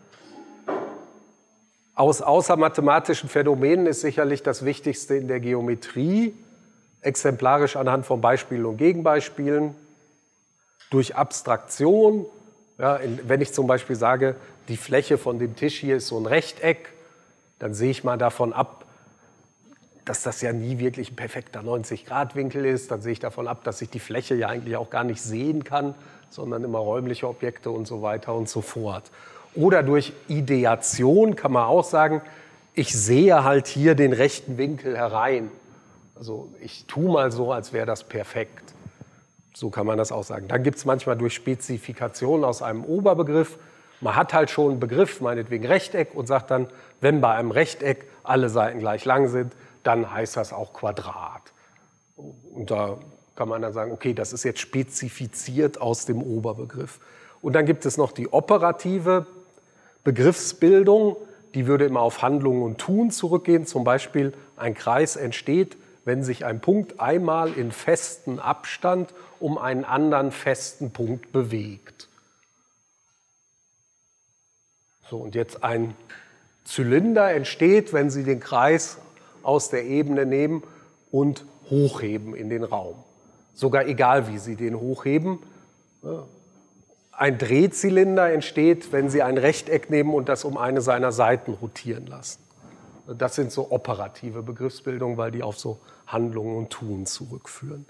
aus außermathematischen Phänomenen ist sicherlich das Wichtigste in der Geometrie, exemplarisch anhand von Beispielen und Gegenbeispielen, durch Abstraktion. Ja, in, wenn ich zum Beispiel sage, die Fläche von dem Tisch hier ist so ein Rechteck, dann sehe ich mal davon ab, dass das ja nie wirklich ein perfekter neunzig Grad Winkel ist. Dann sehe ich davon ab, dass ich die Fläche ja eigentlich auch gar nicht sehen kann, sondern immer räumliche Objekte und so weiter und so fort. Oder durch Ideation kann man auch sagen, ich sehe halt hier den rechten Winkel herein. Also ich tue mal so, als wäre das perfekt. So kann man das auch sagen. Dann gibt es manchmal durch Spezifikation aus einem Oberbegriff, man hat halt schon einen Begriff, meinetwegen Rechteck, und sagt dann, wenn bei einem Rechteck alle Seiten gleich lang sind, dann heißt das auch Quadrat. Und da kann man dann sagen, okay, das ist jetzt spezifiziert aus dem Oberbegriff. Und dann gibt es noch die operative Begriffsbildung, die würde immer auf Handlungen und Tun zurückgehen. Zum Beispiel, ein Kreis entsteht, wenn sich ein Punkt einmal in festen Abstand um einen anderen festen Punkt bewegt. So, und jetzt ein Zylinder entsteht, wenn Sie den Kreis aus der Ebene nehmen und hochheben in den Raum. Sogar egal, wie Sie den hochheben. Ein Drehzylinder entsteht, wenn Sie ein Rechteck nehmen und das um eine seiner Seiten rotieren lassen. Das sind so operative Begriffsbildungen, weil die auf so Handlungen und Tun zurückführen.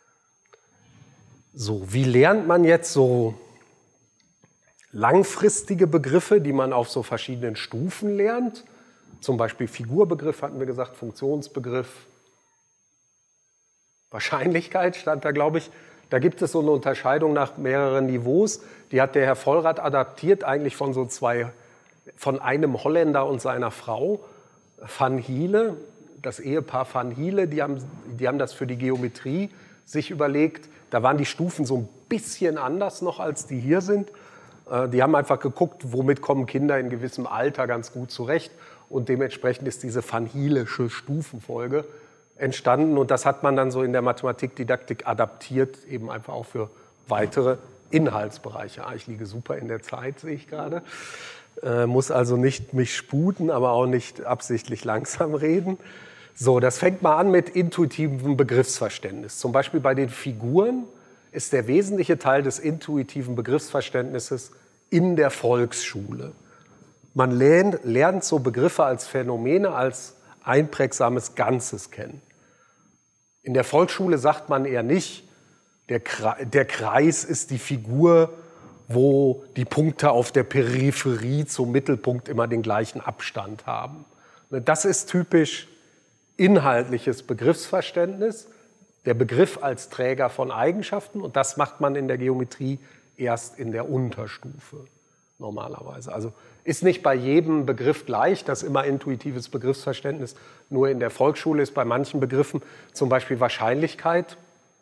So, wie lernt man jetzt so langfristige Begriffe, die man auf so verschiedenen Stufen lernt? Zum Beispiel Figurbegriff hatten wir gesagt, Funktionsbegriff, Wahrscheinlichkeit stand da, glaube ich. Da gibt es so eine Unterscheidung nach mehreren Niveaus. Die hat der Herr Vollrath adaptiert, eigentlich von so zwei, von einem Holländer und seiner Frau, Van Hiele, das Ehepaar Van Hiele, die haben, die haben das für die Geometrie sich überlegt. Da waren die Stufen so ein bisschen anders noch, als die hier sind. Die haben einfach geguckt, womit kommen Kinder in gewissem Alter ganz gut zurecht. Und dementsprechend ist diese Van Hielesche Stufenfolge entstanden. Und das hat man dann so in der Mathematikdidaktik adaptiert, eben einfach auch für weitere Inhaltsbereiche. Ah, ich liege super in der Zeit, sehe ich gerade. Äh, muss also nicht mich sputen, aber auch nicht absichtlich langsam reden. So, das fängt mal an mit intuitivem Begriffsverständnis. Zum Beispiel bei den Figuren ist der wesentliche Teil des intuitiven Begriffsverständnisses in der Volksschule. Man lernt, lernt so Begriffe als Phänomene, als einprägsames Ganzes kennen. In der Volksschule sagt man eher nicht, der, der Kreis ist die Figur, wo die Punkte auf der Peripherie zum Mittelpunkt immer den gleichen Abstand haben. Das ist typisch inhaltliches Begriffsverständnis, der Begriff als Träger von Eigenschaften, und das macht man in der Geometrie erst in der Unterstufe normalerweise. Also ist nicht bei jedem Begriff gleich, dass immer intuitives Begriffsverständnis nur in der Volksschule ist. Bei manchen Begriffen, zum Beispiel Wahrscheinlichkeit,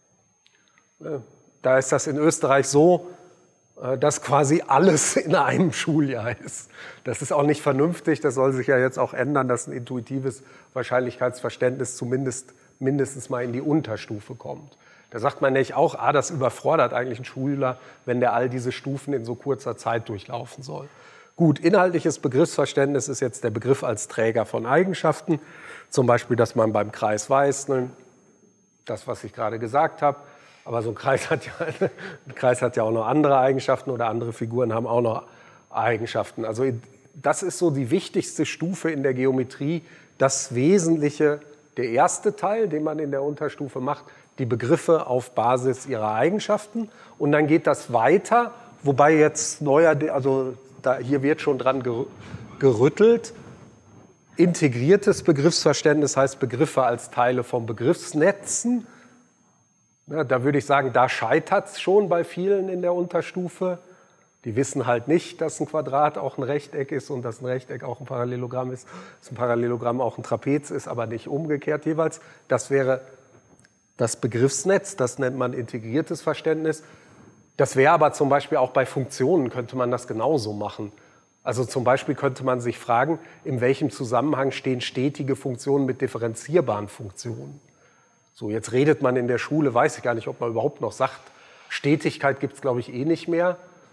da ist das in Österreich so, dass quasi alles in einem Schuljahr ist. Das ist auch nicht vernünftig, das soll sich ja jetzt auch ändern, dass ein intuitives Wahrscheinlichkeitsverständnis zumindest mindestens mal in die Unterstufe kommt. Da sagt man nämlich auch, ah, das überfordert eigentlich einen Schüler, wenn der all diese Stufen in so kurzer Zeit durchlaufen soll. Gut, inhaltliches Begriffsverständnis ist jetzt der Begriff als Träger von Eigenschaften. Zum Beispiel, dass man beim Kreis weiß, ne, das, was ich gerade gesagt habe, aber so ein Kreis hat ja, ein Kreis hat ja auch noch andere Eigenschaften oder andere Figuren haben auch noch Eigenschaften. Also das ist so die wichtigste Stufe in der Geometrie, das Wesentliche, der erste Teil, den man in der Unterstufe macht, die Begriffe auf Basis ihrer Eigenschaften. Und dann geht das weiter, wobei jetzt neuer, also da, hier wird schon dran gerüttelt. Integriertes Begriffsverständnis heißt Begriffe als Teile von Begriffsnetzen. Ja, da würde ich sagen, da scheitert es schon bei vielen in der Unterstufe. Die wissen halt nicht, dass ein Quadrat auch ein Rechteck ist und dass ein Rechteck auch ein Parallelogramm ist, dass ein Parallelogramm auch ein Trapez ist, aber nicht umgekehrt jeweils. Das wäre das Begriffsnetz, das nennt man integriertes Verständnis. Das wäre aber zum Beispiel auch bei Funktionen, könnte man das genauso machen. Also zum Beispiel könnte man sich fragen, in welchem Zusammenhang stehen stetige Funktionen mit differenzierbaren Funktionen. So, jetzt redet man in der Schule, weiß ich gar nicht, ob man überhaupt noch sagt, Stetigkeit gibt es, glaube ich, eh nicht mehr.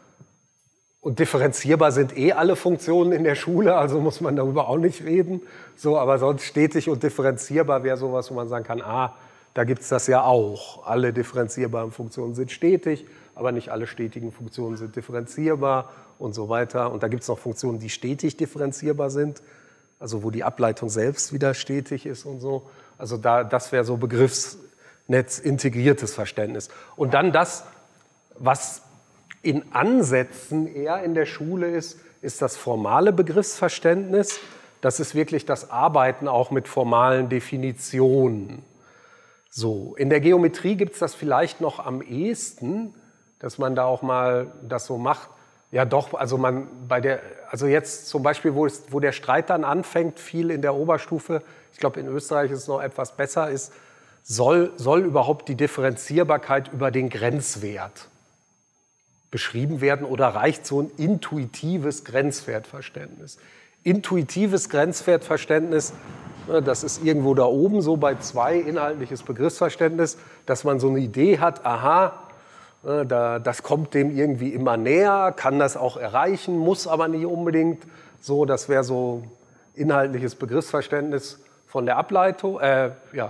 Und differenzierbar sind eh alle Funktionen in der Schule, also muss man darüber auch nicht reden. So, aber sonst stetig und differenzierbar wäre sowas, wo man sagen kann, ah, da gibt es das ja auch. Alle differenzierbaren Funktionen sind stetig, aber nicht alle stetigen Funktionen sind differenzierbar und so weiter. Und da gibt es noch Funktionen, die stetig differenzierbar sind, also wo die Ableitung selbst wieder stetig ist und so. Also da, das wäre so Begriffsnetz integriertes Verständnis. Und dann das, was in Ansätzen eher in der Schule ist, ist das formale Begriffsverständnis. Das ist wirklich das Arbeiten auch mit formalen Definitionen. So, in der Geometrie gibt es das vielleicht noch am ehesten, dass man da auch mal das so macht. Ja doch, also man bei der, also jetzt zum Beispiel, wo, es, wo der Streit dann anfängt, viel in der Oberstufe, ich glaube in Österreich ist es noch etwas besser, ist, soll, soll überhaupt die Differenzierbarkeit über den Grenzwert beschrieben werden oder reicht so ein intuitives Grenzwertverständnis? Intuitives Grenzwertverständnis, das ist irgendwo da oben so bei zwei, inhaltliches Begriffsverständnis, dass man so eine Idee hat, aha, das kommt dem irgendwie immer näher, kann das auch erreichen, muss aber nicht unbedingt. So, das wäre so inhaltliches Begriffsverständnis von der Ableitung, äh, ja,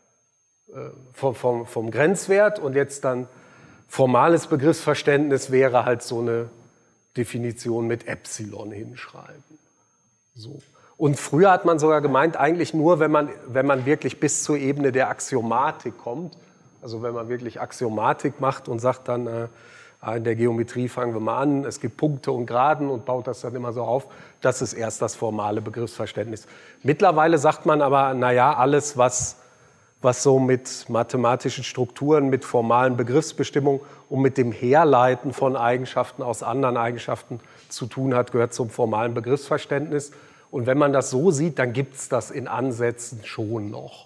vom, vom, vom Grenzwert. Und jetzt dann formales Begriffsverständnis wäre halt so eine Definition mit Epsilon hinschreiben. So. Und früher hat man sogar gemeint, eigentlich nur, wenn man, wenn man wirklich bis zur Ebene der Axiomatik kommt, also wenn man wirklich Axiomatik macht und sagt dann, äh, in der Geometrie fangen wir mal an, es gibt Punkte und Geraden und baut das dann immer so auf, das ist erst das formale Begriffsverständnis. Mittlerweile sagt man aber, naja, alles, was, was so mit mathematischen Strukturen, mit formalen Begriffsbestimmungen und mit dem Herleiten von Eigenschaften aus anderen Eigenschaften zu tun hat, gehört zum formalen Begriffsverständnis. Und wenn man das so sieht, dann gibt es das in Ansätzen schon noch.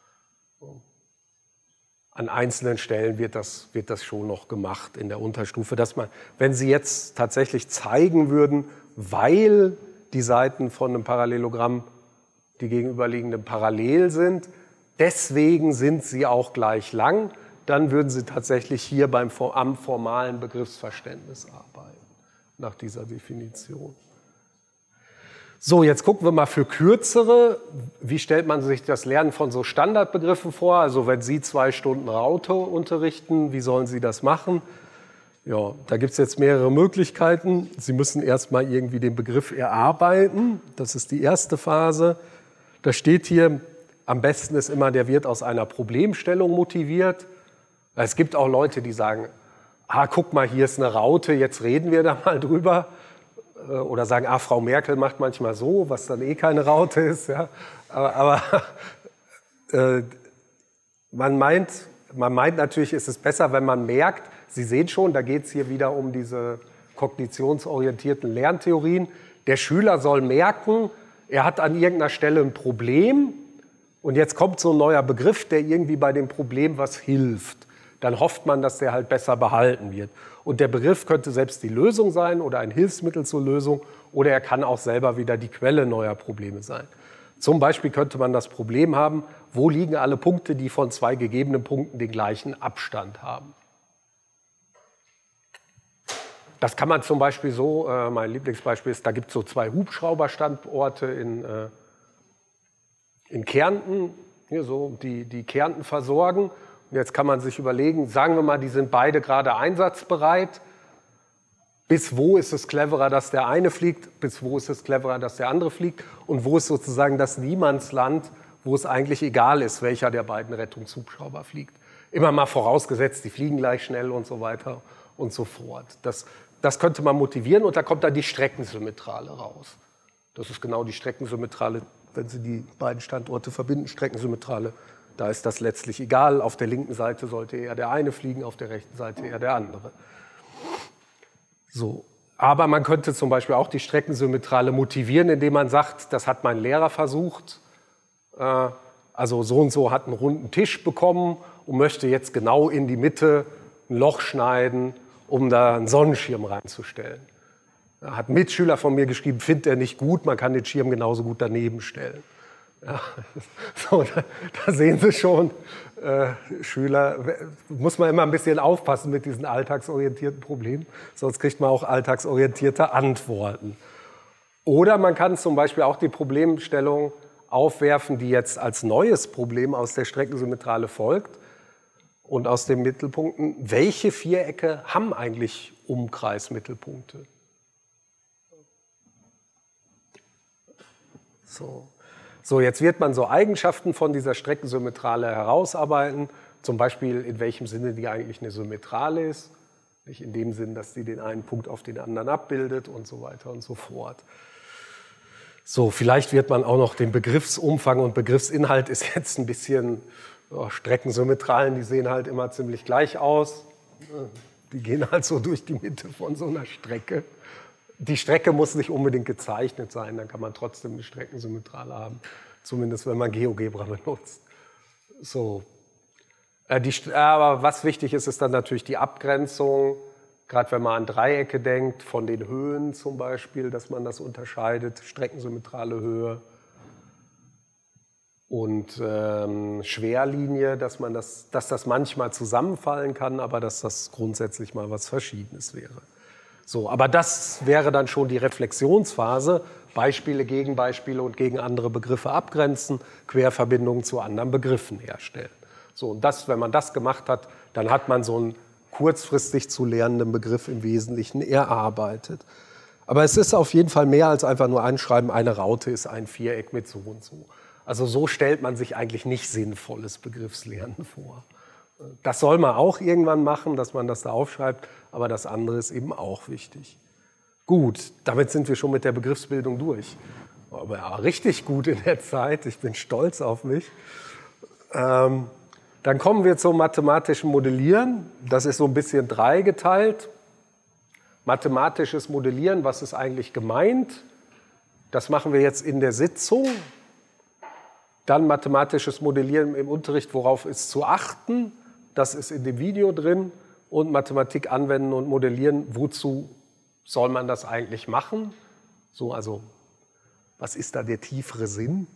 An einzelnen Stellen wird das, wird das schon noch gemacht in der Unterstufe, dass man, wenn Sie jetzt tatsächlich zeigen würden, weil die Seiten von einem Parallelogramm, die gegenüberliegenden, parallel sind, deswegen sind sie auch gleich lang, dann würden Sie tatsächlich hier beim, am formalen Begriffsverständnis arbeiten, nach dieser Definition. So, jetzt gucken wir mal für kürzere. Wie stellt man sich das Lernen von so Standardbegriffen vor? Also wenn Sie zwei Stunden Raute unterrichten, wie sollen Sie das machen? Ja, da gibt es jetzt mehrere Möglichkeiten. Sie müssen erstmal irgendwie den Begriff erarbeiten. Das ist die erste Phase. Da steht hier, am besten ist immer, der wird aus einer Problemstellung motiviert. Es gibt auch Leute, die sagen, ah, guck mal, hier ist eine Raute, jetzt reden wir da mal drüber. Oder sagen, ah, Frau Merkel macht manchmal so, was dann eh keine Raute ist. Ja. Aber, aber äh, man, meint, man meint natürlich, ist es besser, wenn man merkt, Sie sehen schon, da geht es hier wieder um diese kognitionsorientierten Lerntheorien. Der Schüler soll merken, er hat an irgendeiner Stelle ein Problem und jetzt kommt so ein neuer Begriff, der irgendwie bei dem Problem was hilft. Dann hofft man, dass der halt besser behalten wird. Und der Begriff könnte selbst die Lösung sein oder ein Hilfsmittel zur Lösung oder er kann auch selber wieder die Quelle neuer Probleme sein. Zum Beispiel könnte man das Problem haben, wo liegen alle Punkte, die von zwei gegebenen Punkten den gleichen Abstand haben. Das kann man zum Beispiel so, äh, mein Lieblingsbeispiel ist, da gibt es so zwei Hubschrauberstandorte in, äh, in Kärnten, hier so, die, die Kärnten versorgen. Und jetzt kann man sich überlegen, sagen wir mal, die sind beide gerade einsatzbereit. Bis wo ist es cleverer, dass der eine fliegt, bis wo ist es cleverer, dass der andere fliegt und wo ist sozusagen das Niemandsland, wo es eigentlich egal ist, welcher der beiden Rettungshubschrauber fliegt. Immer mal vorausgesetzt, die fliegen gleich schnell und so weiter und so fort. Das, das könnte man motivieren und da kommt dann die Streckensymmetrale raus. Das ist genau die Streckensymmetrale, wenn Sie die beiden Standorte verbinden, Streckensymmetrale. Da ist das letztlich egal. Auf der linken Seite sollte eher der eine fliegen, auf der rechten Seite eher der andere. So. Aber man könnte zum Beispiel auch die Streckensymmetrale motivieren, indem man sagt, das hat mein Lehrer versucht. Äh, also so und so hat einen runden Tisch bekommen und möchte jetzt genau in die Mitte ein Loch schneiden, um da einen Sonnenschirm reinzustellen. Da hat ein Mitschüler von mir geschrieben, findet er nicht gut, man kann den Schirm genauso gut daneben stellen. Ja, so, da, da sehen Sie schon, äh, Schüler, muss man immer ein bisschen aufpassen mit diesen alltagsorientierten Problemen, sonst kriegt man auch alltagsorientierte Antworten. Oder man kann zum Beispiel auch die Problemstellung aufwerfen, die jetzt als neues Problem aus der Streckensymmetrale folgt und aus den Mittelpunkten. Welche Vierecke haben eigentlich Umkreismittelpunkte? So. So, jetzt wird man so Eigenschaften von dieser Streckensymmetrale herausarbeiten, zum Beispiel in welchem Sinne die eigentlich eine Symmetrale ist, nicht in dem Sinn, dass sie den einen Punkt auf den anderen abbildet und so weiter und so fort. So, vielleicht wird man auch noch den Begriffsumfang und Begriffsinhalt ist jetzt ein bisschen, oh, Streckensymmetralen, die sehen halt immer ziemlich gleich aus. Die gehen halt so durch die Mitte von so einer Strecke. Die Strecke muss nicht unbedingt gezeichnet sein, dann kann man trotzdem eine Streckensymmetrale haben, zumindest wenn man GeoGebra benutzt. So. Äh, die, aber was wichtig ist, ist dann natürlich die Abgrenzung, gerade wenn man an Dreiecke denkt, von den Höhen zum Beispiel, dass man das unterscheidet, streckensymmetrale Höhe und ähm, Schwerlinie, dass, man das, dass das manchmal zusammenfallen kann, aber dass das grundsätzlich mal was Verschiedenes wäre. So, aber das wäre dann schon die Reflexionsphase, Beispiele, Gegenbeispiele und gegen andere Begriffe abgrenzen, Querverbindungen zu anderen Begriffen herstellen. So, und das, wenn man das gemacht hat, dann hat man so einen kurzfristig zu lernenden Begriff im Wesentlichen erarbeitet. Aber es ist auf jeden Fall mehr als einfach nur einschreiben, eine Raute ist ein Viereck mit so und so. Also so stellt man sich eigentlich nicht sinnvolles Begriffslernen vor. Das soll man auch irgendwann machen, dass man das da aufschreibt, aber das andere ist eben auch wichtig. Gut, damit sind wir schon mit der Begriffsbildung durch. Aber ja, richtig gut in der Zeit, ich bin stolz auf mich. Ähm, dann kommen wir zum mathematischen Modellieren. Das ist so ein bisschen dreigeteilt. Mathematisches Modellieren, was ist eigentlich gemeint? Das machen wir jetzt in der Sitzung. Dann mathematisches Modellieren im Unterricht, worauf ist zu achten? Das ist in dem Video drin. Und Mathematik anwenden und modellieren, wozu soll man das eigentlich machen? So, also, was ist da der tiefere Sinn?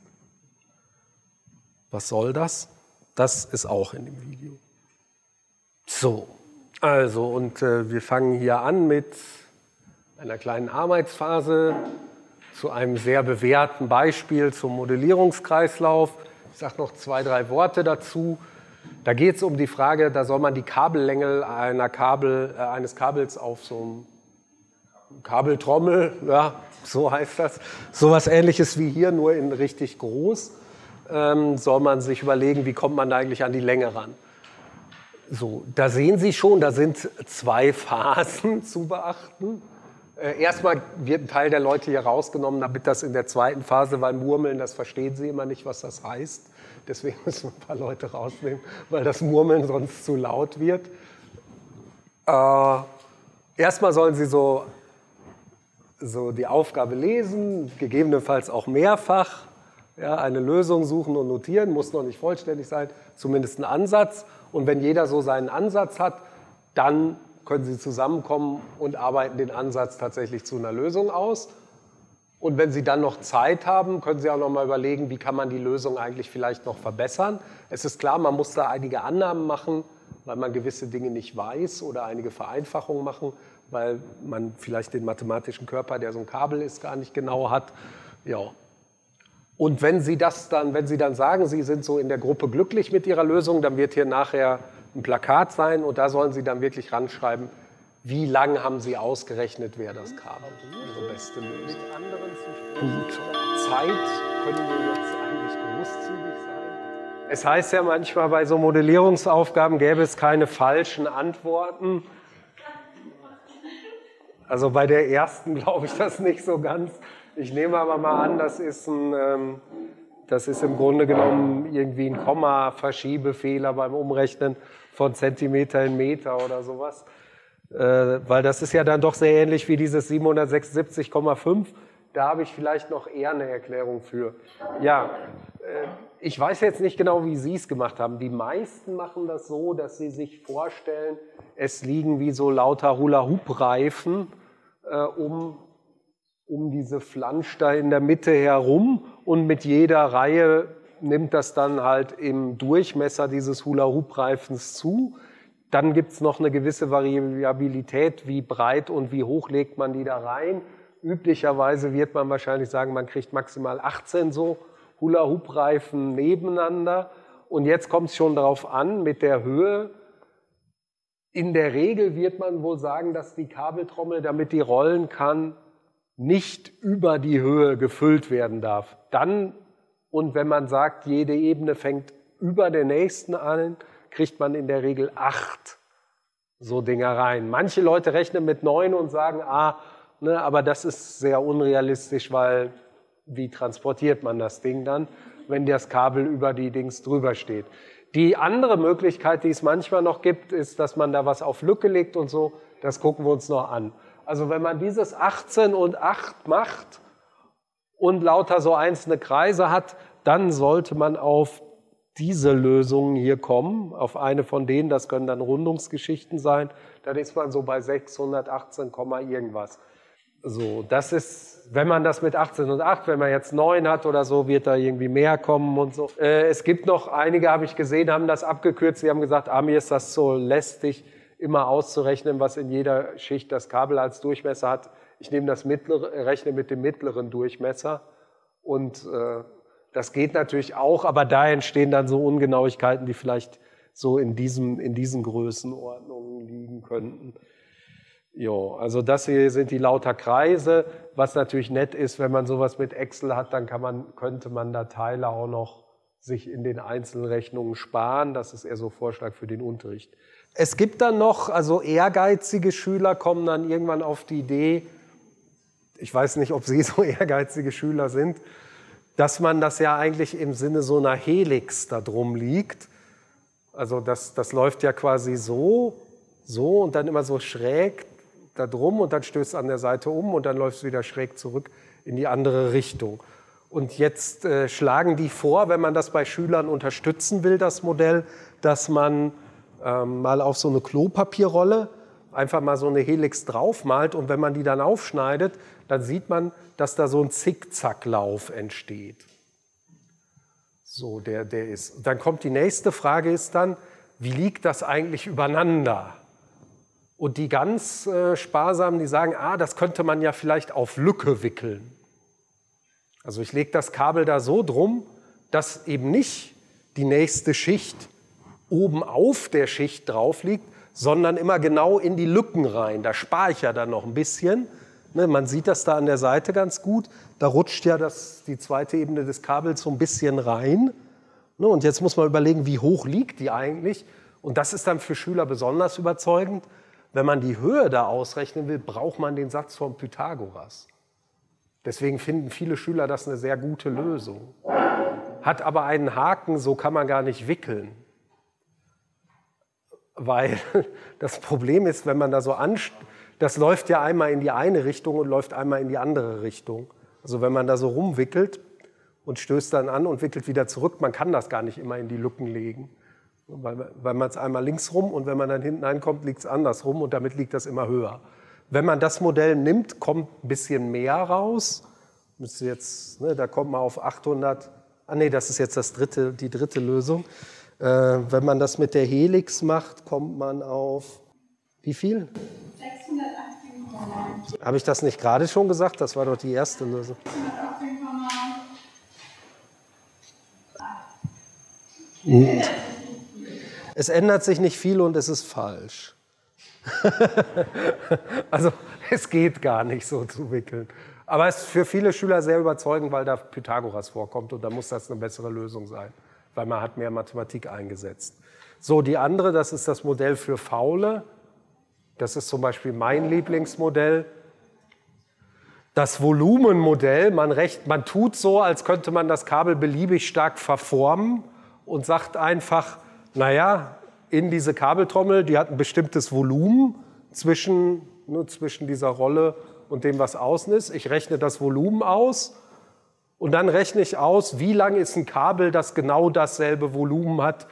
Was soll das? Das ist auch in dem Video. So, also, und äh, wir fangen hier an mit einer kleinen Arbeitsphase zu einem sehr bewährten Beispiel zum Modellierungskreislauf. Ich sage noch zwei, drei Worte dazu. Da geht es um die Frage, da soll man die Kabellänge einer Kabel, äh, eines Kabels auf so einem Kabeltrommel, ja, so heißt das, sowas Ähnliches wie hier, nur in richtig groß, ähm, soll man sich überlegen, wie kommt man da eigentlich an die Länge ran. So, da sehen Sie schon, da sind zwei Phasen zu beachten. Äh, erstmal wird ein Teil der Leute hier rausgenommen, damit das in der zweiten Phase, weil Murmeln, das verstehen Sie immer nicht, was das heißt. Deswegen müssen wir ein paar Leute rausnehmen, weil das Murmeln sonst zu laut wird. Äh, erstmal sollen Sie so, so die Aufgabe lesen, gegebenenfalls auch mehrfach, ja, eine Lösung suchen und notieren, muss noch nicht vollständig sein, zumindest ein Ansatz. Und wenn jeder so seinen Ansatz hat, dann können Sie zusammenkommen und arbeiten den Ansatz tatsächlich zu einer Lösung aus. Und wenn Sie dann noch Zeit haben, können Sie auch noch mal überlegen, wie kann man die Lösung eigentlich vielleicht noch verbessern. Es ist klar, man muss da einige Annahmen machen, weil man gewisse Dinge nicht weiß oder einige Vereinfachungen machen, weil man vielleicht den mathematischen Körper, der so ein Kabel ist, gar nicht genau hat. Ja. Und wenn Sie das dann, wenn Sie dann sagen, Sie sind so in der Gruppe glücklich mit Ihrer Lösung, dann wird hier nachher ein Plakat sein und da sollen Sie dann wirklich ranschreiben, wie lang haben Sie ausgerechnet, wer das Kabel Ihre beste Lösung. Mit anderen zu sprechen. Gut. Zeit können wir jetzt eigentlich großzügig sein. Es heißt ja manchmal, bei so Modellierungsaufgaben gäbe es keine falschen Antworten. Also bei der ersten glaube ich das nicht so ganz. Ich nehme aber mal an, das ist, ein, ähm, das ist im Grunde genommen irgendwie ein Komma-Verschiebefehler beim Umrechnen von Zentimeter in Meter oder sowas. Äh, weil das ist ja dann doch sehr ähnlich wie dieses siebenhundertsechsundsiebzig Komma fünf. Da habe ich vielleicht noch eher eine Erklärung für. Ja, äh, ich weiß jetzt nicht genau, wie Sie es gemacht haben. Die meisten machen das so, dass sie sich vorstellen, es liegen wie so lauter Hula-Hoop-Reifen äh, um, um diese Flansch da in der Mitte herum und mit jeder Reihe nimmt das dann halt im Durchmesser dieses Hula-Hoop-Reifens zu. Dann gibt es noch eine gewisse Variabilität, wie breit und wie hoch legt man die da rein. Üblicherweise wird man wahrscheinlich sagen, man kriegt maximal achtzehn so Hula-Hoop-Reifen nebeneinander. Und jetzt kommt es schon darauf an, mit der Höhe. In der Regel wird man wohl sagen, dass die Kabeltrommel, damit die rollen kann, nicht über die Höhe gefüllt werden darf. Dann, und wenn man sagt, jede Ebene fängt über der nächsten an, kriegt man in der Regel acht so Dinger rein. Manche Leute rechnen mit neun und sagen, ah, ne, aber das ist sehr unrealistisch, weil wie transportiert man das Ding dann, wenn das Kabel über die Dings drüber steht. Die andere Möglichkeit, die es manchmal noch gibt, ist, dass man da was auf Lücke legt und so. Das gucken wir uns noch an. Also wenn man dieses achtzehn und acht macht und lauter so einzelne Kreise hat, dann sollte man auf diese Lösungen hier kommen, auf eine von denen, das können dann Rundungsgeschichten sein, dann ist man so bei sechshundertachtzehn, irgendwas. So, das ist, wenn man das mit achtzehn und acht, wenn man jetzt neun hat oder so, wird da irgendwie mehr kommen und so. Äh, es gibt noch einige, habe ich gesehen, haben das abgekürzt, die haben gesagt, ah, mir ist das so lästig, immer auszurechnen, was in jeder Schicht das Kabel als Durchmesser hat. Ich nehme das mittlere, rechne mit dem mittleren Durchmesser und äh, das geht natürlich auch, aber da entstehen dann so Ungenauigkeiten, die vielleicht so in, diesem, in diesen Größenordnungen liegen könnten. Jo, also das hier sind die lauter Kreise, was natürlich nett ist, wenn man sowas mit Excel hat, dann kann man, könnte man da Teile auch noch sich in den einzelnen Rechnungen sparen. Das ist eher so Vorschlag für den Unterricht. Es gibt dann noch, also ehrgeizige Schüler kommen dann irgendwann auf die Idee, ich weiß nicht, ob Sie so ehrgeizige Schüler sind, dass man das ja eigentlich im Sinne so einer Helix da drum liegt. Also das, das läuft ja quasi so, so und dann immer so schräg da drum und dann stößt es an der Seite um und dann läuft es wieder schräg zurück in die andere Richtung. Und jetzt äh, schlagen die vor, wenn man das bei Schülern unterstützen will, das Modell, dass man ähm, mal auf so eine Klopapierrolle einfach mal so eine Helix draufmalt und wenn man die dann aufschneidet, dann sieht man, dass da so ein Zickzacklauf entsteht. So, der, der ist. Dann kommt die nächste Frage ist dann, wie liegt das eigentlich übereinander? Und die ganz äh, Sparsamen, die sagen, ah, das könnte man ja vielleicht auf Lücke wickeln. Also ich lege das Kabel da so drum, dass eben nicht die nächste Schicht oben auf der Schicht drauf liegt, sondern immer genau in die Lücken rein. Da spare ich ja dann noch ein bisschen. Ne, man sieht das da an der Seite ganz gut. Da rutscht ja das, die zweite Ebene des Kabels so ein bisschen rein. Ne, und jetzt muss man überlegen, wie hoch liegt die eigentlich? Und das ist dann für Schüler besonders überzeugend. Wenn man die Höhe da ausrechnen will, braucht man den Satz von Pythagoras. Deswegen finden viele Schüler das eine sehr gute Lösung. Hat aber einen Haken, so kann man gar nicht wickeln. weil das Problem ist, wenn man da so anst das läuft ja einmal in die eine Richtung und läuft einmal in die andere Richtung. Also wenn man da so rumwickelt und stößt dann an und wickelt wieder zurück, man kann das gar nicht immer in die Lücken legen. Weil, weil man es einmal links rum und wenn man dann hinten einkommt, liegt es andersrum und damit liegt das immer höher. Wenn man das Modell nimmt, kommt ein bisschen mehr raus. Müsste jetzt, ne, da kommt man auf achthundert, ah nee, das ist jetzt das dritte, die dritte Lösung. Äh, wenn man das mit der Helix macht, kommt man auf, wie viel? sechshundertachtzehn Komma neun. Habe ich das nicht gerade schon gesagt? Das war doch die erste Lösung. sechshundertachtzehn Komma acht. Es ändert sich nicht viel und es ist falsch. Also es geht gar nicht so zu wickeln. Aber es ist für viele Schüler sehr überzeugend, weil da Pythagoras vorkommt und da muss das eine bessere Lösung sein, weil man hat mehr Mathematik eingesetzt. So, die andere, das ist das Modell für Faule. Das ist zum Beispiel mein Lieblingsmodell. Das Volumenmodell, man, recht, man tut so, als könnte man das Kabel beliebig stark verformen und sagt einfach, naja, in diese Kabeltrommel, die hat ein bestimmtes Volumen zwischen, nur zwischen dieser Rolle und dem, was außen ist. Ich rechne das Volumen aus und dann rechne ich aus, wie lang ist ein Kabel, das genau dasselbe Volumen hat,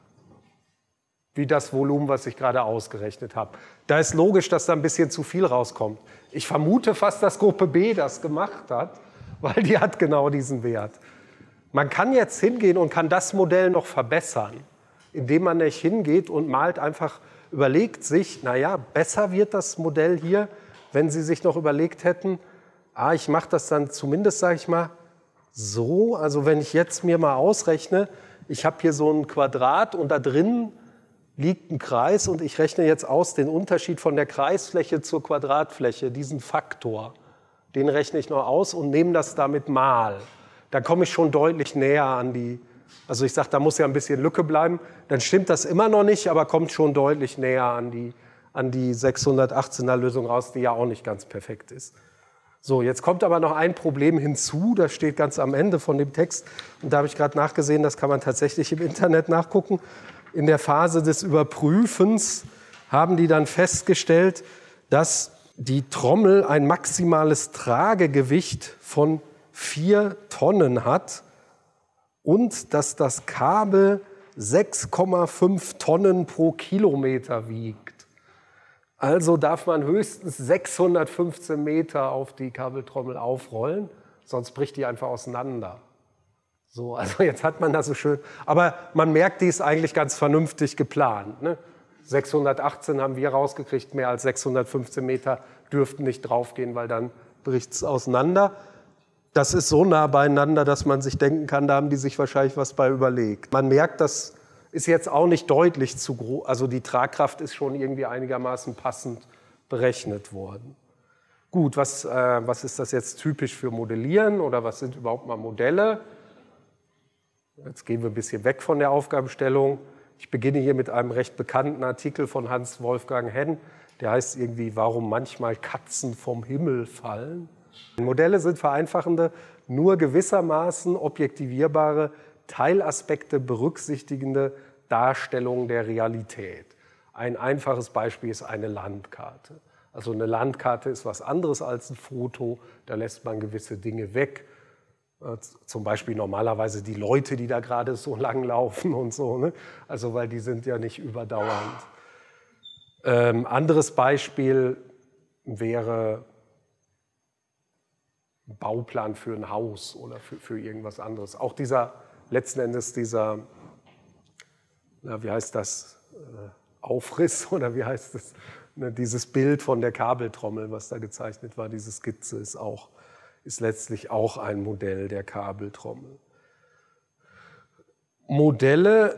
wie das Volumen, was ich gerade ausgerechnet habe. Da ist logisch, dass da ein bisschen zu viel rauskommt. Ich vermute fast, dass Gruppe B das gemacht hat, weil die hat genau diesen Wert. Man kann jetzt hingehen und kann das Modell noch verbessern, indem man nicht hingeht und malt einfach, überlegt sich, naja, besser wird das Modell hier, wenn Sie sich noch überlegt hätten, ah, ich mache das dann zumindest, sage ich mal, so, also wenn ich jetzt mir mal ausrechne, ich habe hier so ein Quadrat und da drin liegt ein Kreis und ich rechne jetzt aus den Unterschied von der Kreisfläche zur Quadratfläche, diesen Faktor, den rechne ich noch aus und nehme das damit mal. Da komme ich schon deutlich näher an die, also ich sage, da muss ja ein bisschen Lücke bleiben, dann stimmt das immer noch nicht, aber kommt schon deutlich näher an die, an die sechshundertachtzehner Lösung raus, die ja auch nicht ganz perfekt ist. So, jetzt kommt aber noch ein Problem hinzu, das steht ganz am Ende von dem Text und da habe ich gerade nachgesehen, das kann man tatsächlich im Internet nachgucken. In der Phase des Überprüfens haben die dann festgestellt, dass die Trommel ein maximales Tragegewicht von vier Tonnen hat und dass das Kabel sechs Komma fünf Tonnen pro Kilometer wiegt. Also darf man höchstens sechshundertfünfzehn Meter auf die Kabeltrommel aufrollen, sonst bricht die einfach auseinander. So, also jetzt hat man das so schön, aber man merkt, die ist eigentlich ganz vernünftig geplant. Ne? sechshundertachtzehn haben wir rausgekriegt, mehr als sechshundertfünfzehn Meter dürften nicht draufgehen, weil dann bricht es auseinander. Das ist so nah beieinander, dass man sich denken kann, da haben die sich wahrscheinlich was bei überlegt. Man merkt, das ist jetzt auch nicht deutlich zu groß, also die Tragkraft ist schon irgendwie einigermaßen passend berechnet worden. Gut, was, äh, was ist das jetzt typisch für Modellieren oder was sind überhaupt mal Modelle? Jetzt gehen wir ein bisschen weg von der Aufgabenstellung. Ich beginne hier mit einem recht bekannten Artikel von Hans Wolfgang Henn. Der heißt irgendwie, warum manchmal Katzen vom Himmel fallen. Modelle sind vereinfachende, nur gewissermaßen objektivierbare, Teilaspekte berücksichtigende Darstellungen der Realität. Ein einfaches Beispiel ist eine Landkarte. Also eine Landkarte ist was anderes als ein Foto. Da lässt man gewisse Dinge weg. Zum Beispiel normalerweise die Leute, die da gerade so lang laufen und so, ne? Also weil die sind ja nicht überdauernd. Ähm, anderes Beispiel wäre ein Bauplan für ein Haus oder für, für irgendwas anderes. Auch dieser, letzten Endes dieser, na, wie heißt das, äh, Aufriss oder wie heißt das, ne, dieses Bild von der Kabeltrommel, was da gezeichnet war, diese Skizze ist auch ist letztlich auch ein Modell der Kabeltrommel. Modelle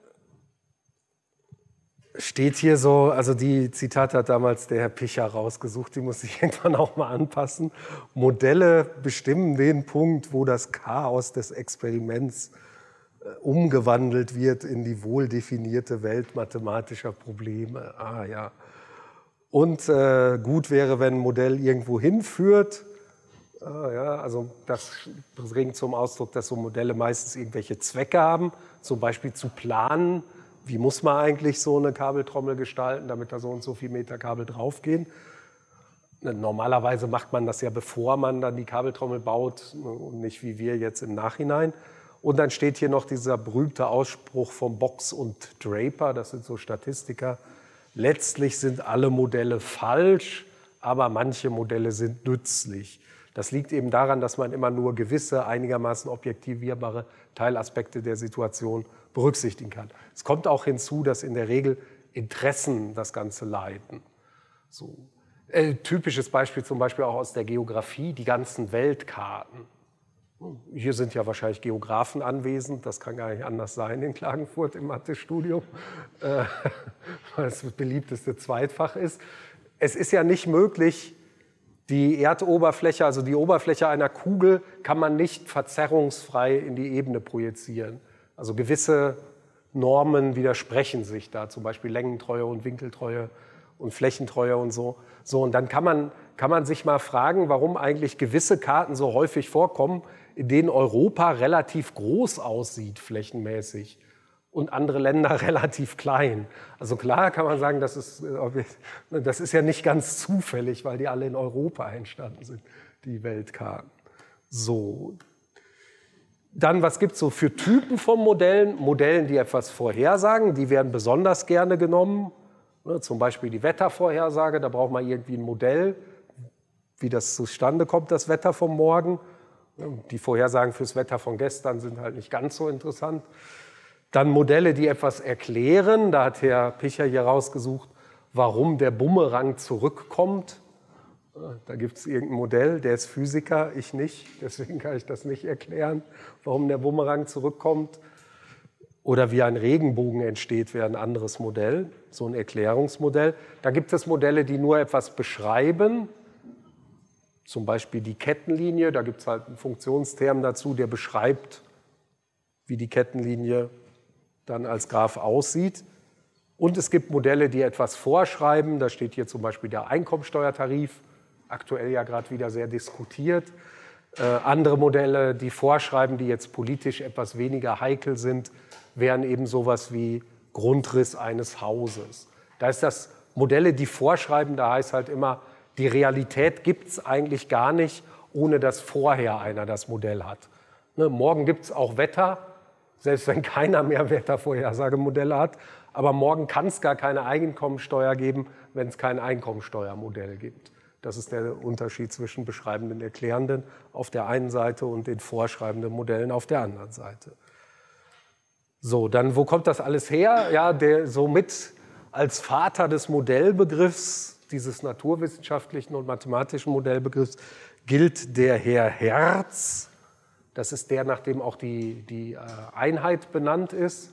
steht hier so, also die Zitate hat damals der Herr Picher rausgesucht, die muss ich irgendwann auch mal anpassen. Modelle bestimmen den Punkt, wo das Chaos des Experiments äh, umgewandelt wird in die wohldefinierte Welt mathematischer Probleme. Ah ja. Und äh, gut wäre, wenn ein Modell irgendwo hinführt. Ah, ja, also das bringt zum Ausdruck, dass so Modelle meistens irgendwelche Zwecke haben, zum Beispiel zu planen, wie muss man eigentlich so eine Kabeltrommel gestalten, damit da so und so viele Meter Kabel draufgehen. Normalerweise macht man das ja, bevor man dann die Kabeltrommel baut und nicht wie wir jetzt im Nachhinein. Und dann steht hier noch dieser berühmte Ausspruch von Box und Draper, das sind so Statistiker. Letztlich sind alle Modelle falsch, aber manche Modelle sind nützlich. Das liegt eben daran, dass man immer nur gewisse, einigermaßen objektivierbare Teilaspekte der Situation berücksichtigen kann. Es kommt auch hinzu, dass in der Regel Interessen das Ganze leiten. So. Äh, typisches Beispiel zum Beispiel auch aus der Geografie, die ganzen Weltkarten. Hier sind ja wahrscheinlich Geografen anwesend, das kann gar nicht anders sein in Klagenfurt im Mathestudium, äh, weil es das beliebteste Zweitfach ist. Es ist ja nicht möglich, die Erdoberfläche, also die Oberfläche einer Kugel, kann man nicht verzerrungsfrei in die Ebene projizieren. Also gewisse Normen widersprechen sich da, zum Beispiel Längentreue und Winkeltreue und Flächentreue und so. So, und dann kann man, kann man sich mal fragen, warum eigentlich gewisse Karten so häufig vorkommen, in denen Europa relativ groß aussieht, flächenmäßig, und andere Länder relativ klein. Also klar kann man sagen, das ist, das ist ja nicht ganz zufällig, weil die alle in Europa entstanden sind, die Weltkarten. So. Dann, was gibt es so für Typen von Modellen? Modellen, die etwas vorhersagen, die werden besonders gerne genommen. Zum Beispiel die Wettervorhersage, da braucht man irgendwie ein Modell, wie das zustande kommt, das Wetter vom Morgen. Die Vorhersagen fürs Wetter von gestern sind halt nicht ganz so interessant. Dann Modelle, die etwas erklären. Da hat Herr Picher hier rausgesucht, warum der Bumerang zurückkommt. Da gibt es irgendein Modell, der ist Physiker, ich nicht. Deswegen kann ich das nicht erklären, warum der Bumerang zurückkommt. Oder wie ein Regenbogen entsteht, wäre ein anderes Modell, so ein Erklärungsmodell. Dann gibt es Modelle, die nur etwas beschreiben. Zum Beispiel die Kettenlinie, da gibt es halt einen Funktionsterm dazu, der beschreibt, wie die Kettenlinie dann als Graph aussieht. Und es gibt Modelle, die etwas vorschreiben, da steht hier zum Beispiel der Einkommensteuertarif, aktuell ja gerade wieder sehr diskutiert. Äh, andere Modelle, die vorschreiben, die jetzt politisch etwas weniger heikel sind, wären eben sowas wie Grundriss eines Hauses. Da ist das Modelle, die vorschreiben, da heißt halt immer, die Realität gibt es eigentlich gar nicht, ohne dass vorher einer das Modell hat. Ne, morgen gibt es auch Wetter, selbst wenn keiner mehr Wettervorhersagemodelle hat. Aber morgen kann es gar keine Einkommensteuer geben, wenn es kein Einkommensteuermodell gibt. Das ist der Unterschied zwischen beschreibenden und erklärenden auf der einen Seite und den vorschreibenden Modellen auf der anderen Seite. So, dann, wo kommt das alles her? Ja, der somit als Vater des Modellbegriffs, dieses naturwissenschaftlichen und mathematischen Modellbegriffs, gilt der Herr Hertz. Das ist der, nach dem auch die, die Einheit benannt ist,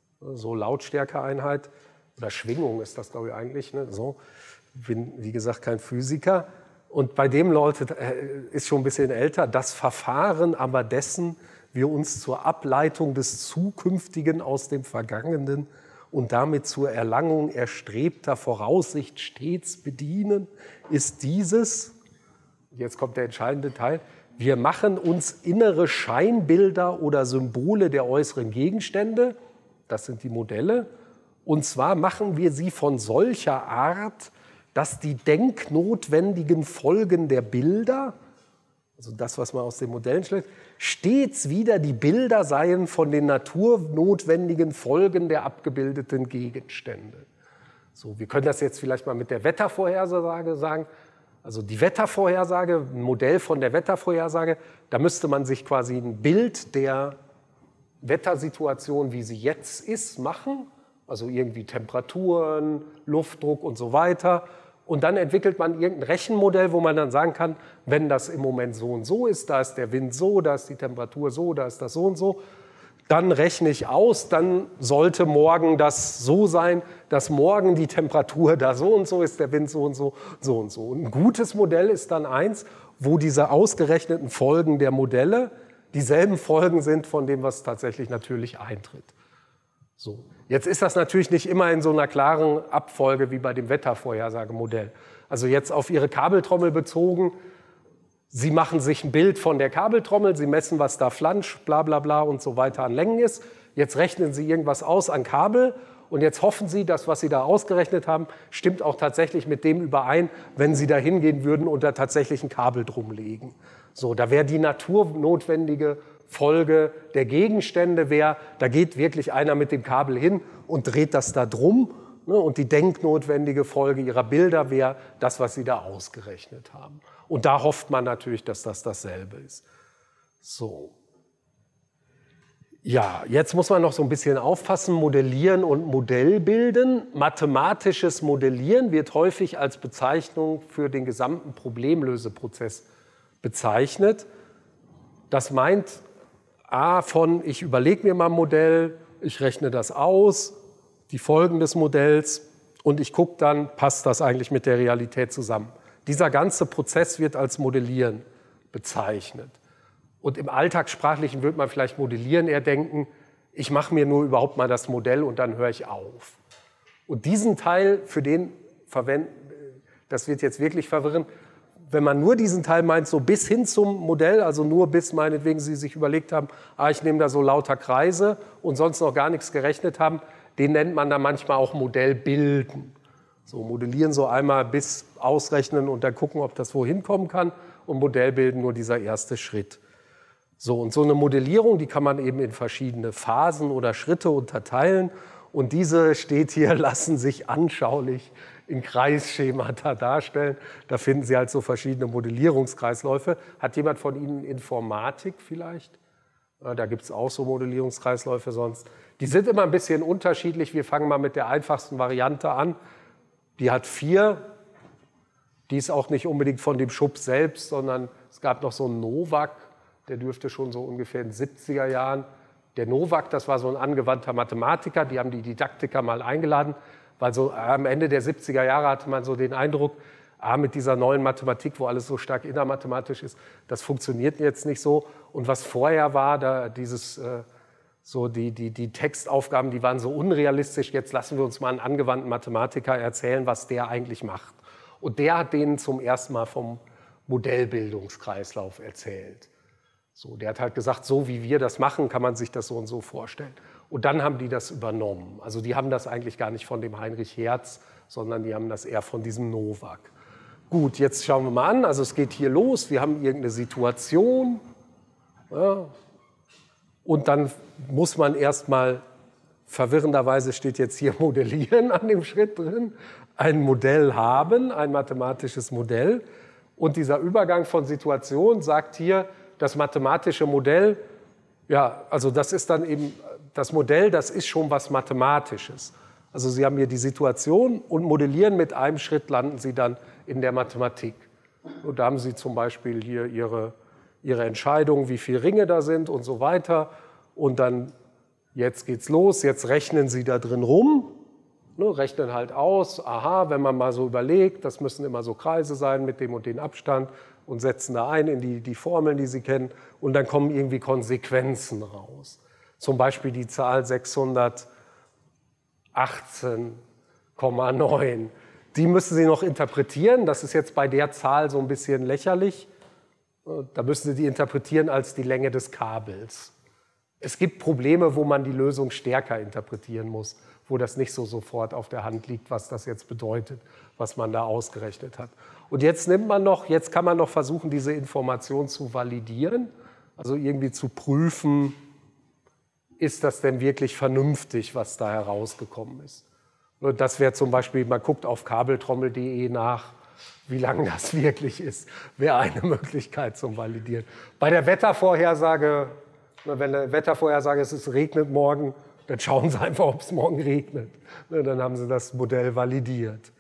so Lautstärkeeinheit oder Schwingung ist das, glaube ich, eigentlich. Ne? So, bin, wie gesagt, kein Physiker. Und bei dem lautet, ist schon ein bisschen älter, das Verfahren aber dessen wir uns zur Ableitung des Zukünftigen aus dem Vergangenen und damit zur Erlangung erstrebter Voraussicht stets bedienen, ist dieses, jetzt kommt der entscheidende Teil, wir machen uns innere Scheinbilder oder Symbole der äußeren Gegenstände, das sind die Modelle, und zwar machen wir sie von solcher Art, dass die denknotwendigen Folgen der Bilder, also das, was man aus den Modellen schlägt, stets wieder die Bilder seien von den naturnotwendigen Folgen der abgebildeten Gegenstände. So, wir können das jetzt vielleicht mal mit der Wettervorhersage sagen. Also die Wettervorhersage, ein Modell von der Wettervorhersage, da müsste man sich quasi ein Bild der Wettersituation, wie sie jetzt ist, machen. Also irgendwie Temperaturen, Luftdruck und so weiter. Und dann entwickelt man irgendein Rechenmodell, wo man dann sagen kann, wenn das im Moment so und so ist, da ist der Wind so, da ist die Temperatur so, da ist das so und so, dann rechne ich aus, dann sollte morgen das so sein, dass morgen die Temperatur da so und so ist, der Wind so und so, so und so. Und ein gutes Modell ist dann eins, wo diese ausgerechneten Folgen der Modelle dieselben Folgen sind von dem, was tatsächlich natürlich eintritt. So. Jetzt ist das natürlich nicht immer in so einer klaren Abfolge wie bei dem Wettervorhersagemodell. Also jetzt auf Ihre Kabeltrommel bezogen, Sie machen sich ein Bild von der Kabeltrommel, Sie messen, was da Flansch, bla bla bla und so weiter an Längen ist. jetzt rechnen Sie irgendwas aus an Kabel und jetzt hoffen Sie, dass was Sie da ausgerechnet haben, stimmt auch tatsächlich mit dem überein, wenn Sie da hingehen würden und da tatsächlich ein Kabel drum legen. So, da wäre die naturnotwendige Folge der Gegenstände, wäre, da geht wirklich einer mit dem Kabel hin und dreht das da drum. Ne, und die denknotwendige Folge Ihrer Bilder wäre das, was Sie da ausgerechnet haben. Und da hofft man natürlich, dass das dasselbe ist. So. Ja, jetzt muss man noch so ein bisschen aufpassen, Modellieren und Modellbilden. Mathematisches Modellieren wird häufig als Bezeichnung für den gesamten Problemlöseprozess bezeichnet. Das meint A von, ich überlege mir mal ein Modell, ich rechne das aus, die Folgen des Modells und ich gucke dann, passt das eigentlich mit der Realität zusammen. Dieser ganze Prozess wird als Modellieren bezeichnet. Und im Alltagssprachlichen würde man vielleicht Modellieren eher denken, ich mache mir nur überhaupt mal das Modell und dann höre ich auf. Und diesen Teil, für den verwenden, das wird jetzt wirklich verwirren, wenn man nur diesen Teil meint, so bis hin zum Modell, also nur bis meinetwegen Sie sich überlegt haben, ah, ich nehme da so lauter Kreise und sonst noch gar nichts gerechnet haben, den nennt man dann manchmal auch Modellbilden. So modellieren so einmal bis ausrechnen und dann gucken, ob das wohin kommen kann und Modellbilden nur dieser erste Schritt. So, und so eine Modellierung, die kann man eben in verschiedene Phasen oder Schritte unterteilen. Und diese steht hier, lassen sich anschaulich in Kreisschemata darstellen. Da finden Sie halt so verschiedene Modellierungskreisläufe. Hat jemand von Ihnen Informatik vielleicht? Da gibt es auch so Modellierungskreisläufe sonst. Die sind immer ein bisschen unterschiedlich. Wir fangen mal mit der einfachsten Variante an. Die hat vier. Die ist auch nicht unbedingt von dem Schub selbst, sondern es gab noch so einen Novak. Der dürfte schon so ungefähr in den siebziger Jahren. Der Novak, das war so ein angewandter Mathematiker, die haben die Didaktiker mal eingeladen, weil so am Ende der siebziger Jahre hatte man so den Eindruck, ah, mit dieser neuen Mathematik, wo alles so stark innermathematisch ist, das funktioniert jetzt nicht so. Und was vorher war, da dieses, äh, so die, die, die Textaufgaben, die waren so unrealistisch, jetzt lassen wir uns mal einen angewandten Mathematiker erzählen, was der eigentlich macht. Und der hat denen zum ersten Mal vom Modellbildungskreislauf erzählt. So, der hat halt gesagt, so wie wir das machen, kann man sich das so und so vorstellen. Und dann haben die das übernommen. Also die haben das eigentlich gar nicht von dem Heinrich Hertz, sondern die haben das eher von diesem Novak. Gut, jetzt schauen wir mal an. Also es geht hier los. Wir haben irgendeine Situation. Ja, und dann muss man erstmal, verwirrenderweise steht jetzt hier modellieren an dem Schritt drin, ein Modell haben, ein mathematisches Modell. Und dieser Übergang von Situation sagt hier, das mathematische Modell, ja, also das ist dann eben, das Modell, das ist schon was Mathematisches. Also Sie haben hier die Situation und modellieren mit einem Schritt, landen Sie dann in der Mathematik. Und da haben Sie zum Beispiel hier Ihre, Ihre Entscheidung, wie viele Ringe da sind und so weiter. Und dann, jetzt geht's los, jetzt rechnen Sie da drin rum, ne, rechnen halt aus, aha, wenn man mal so überlegt, das müssen immer so Kreise sein mit dem und dem Abstand, und setzen da ein in die, die Formeln, die Sie kennen, und dann kommen irgendwie Konsequenzen raus. Zum Beispiel die Zahl sechshundertachtzehn Komma neun. Die müssen Sie noch interpretieren. Das ist jetzt bei der Zahl so ein bisschen lächerlich. Da müssen Sie die interpretieren als die Länge des Kabels. Es gibt Probleme, wo man die Lösung stärker interpretieren muss, wo das nicht so sofort auf der Hand liegt, was das jetzt bedeutet, was man da ausgerechnet hat. Und jetzt nimmt man noch, jetzt kann man noch versuchen, diese Information zu validieren, also irgendwie zu prüfen, ist das denn wirklich vernünftig, was da herausgekommen ist. Und das wäre zum Beispiel, man guckt auf kabeltrommel punkt de nach, wie lang das wirklich ist, wäre eine Möglichkeit zum Validieren. Bei der Wettervorhersage, wenn der Wettervorhersage ist, es regnet morgen, dann schauen Sie einfach, ob es morgen regnet. Dann haben Sie das Modell validiert.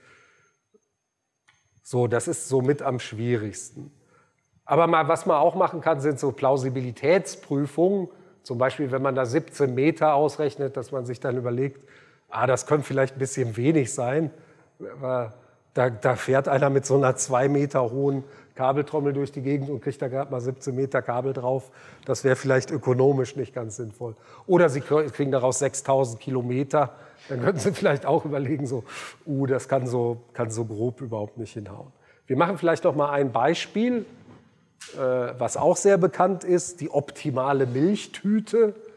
So, das ist so mit am schwierigsten. Aber mal, was man auch machen kann, sind so Plausibilitätsprüfungen. Zum Beispiel, wenn man da siebzehn Meter ausrechnet, dass man sich dann überlegt, ah, das könnte vielleicht ein bisschen wenig sein. Aber da, da fährt einer mit so einer zwei Meter hohen Kabeltrommel durch die Gegend und kriegt da gerade mal siebzehn Meter Kabel drauf. Das wäre vielleicht ökonomisch nicht ganz sinnvoll. Oder Sie kriegen daraus sechstausend Kilometer. Dann könnten Sie vielleicht auch überlegen, so, uh, das kann so, kann so grob überhaupt nicht hinhauen. Wir machen vielleicht noch mal ein Beispiel, äh, was auch sehr bekannt ist, die optimale Milchtüte.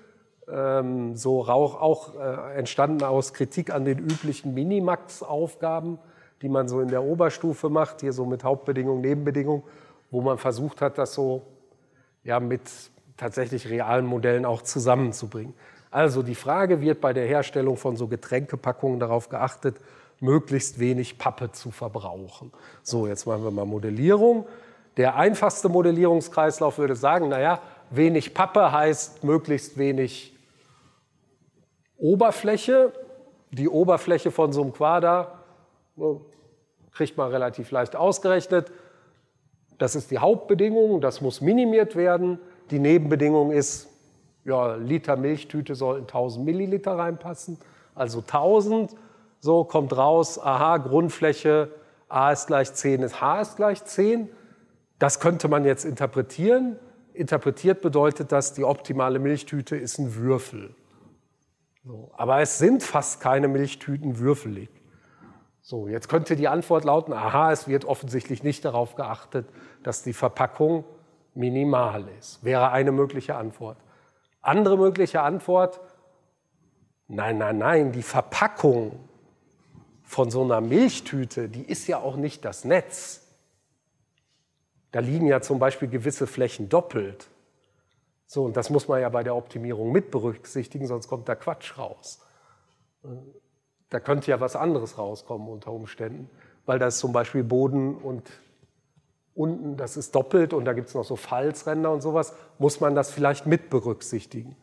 ähm, so Rauch auch äh, entstanden aus Kritik an den üblichen Minimax-Aufgaben, die man so in der Oberstufe macht, hier so mit Hauptbedingung, Nebenbedingung, wo man versucht hat, das so ja, mit tatsächlich realen Modellen auch zusammenzubringen. Also die Frage wird bei der Herstellung von so Getränkepackungen darauf geachtet, möglichst wenig Pappe zu verbrauchen. So, jetzt machen wir mal Modellierung. Der einfachste Modellierungskreislauf würde sagen, naja, wenig Pappe heißt möglichst wenig Oberfläche. Die Oberfläche von so einem Quader kriegt man relativ leicht ausgerechnet. Das ist die Hauptbedingung, das muss minimiert werden. Die Nebenbedingung ist, ja, Liter Milchtüte sollten tausend Milliliter reinpassen, also tausend. So kommt raus, aha, Grundfläche A ist gleich zehn, ist H ist gleich zehn. Das könnte man jetzt interpretieren. Interpretiert bedeutet das, die optimale Milchtüte ist ein Würfel. So, aber es sind fast keine Milchtüten würfelig. So, jetzt könnte die Antwort lauten, aha, es wird offensichtlich nicht darauf geachtet, dass die Verpackung minimal ist. Wäre eine mögliche Antwort. Andere mögliche Antwort, nein, nein, nein, die Verpackung von so einer Milchtüte, die ist ja auch nicht das Netz. Da liegen ja zum Beispiel gewisse Flächen doppelt. So, und das muss man ja bei der Optimierung mit berücksichtigen, sonst kommt da Quatsch raus. Da könnte ja was anderes rauskommen unter Umständen, weil da ist zum Beispiel Boden und unten, das ist doppelt und da gibt es noch so Falzränder und sowas, muss man das vielleicht mit berücksichtigen.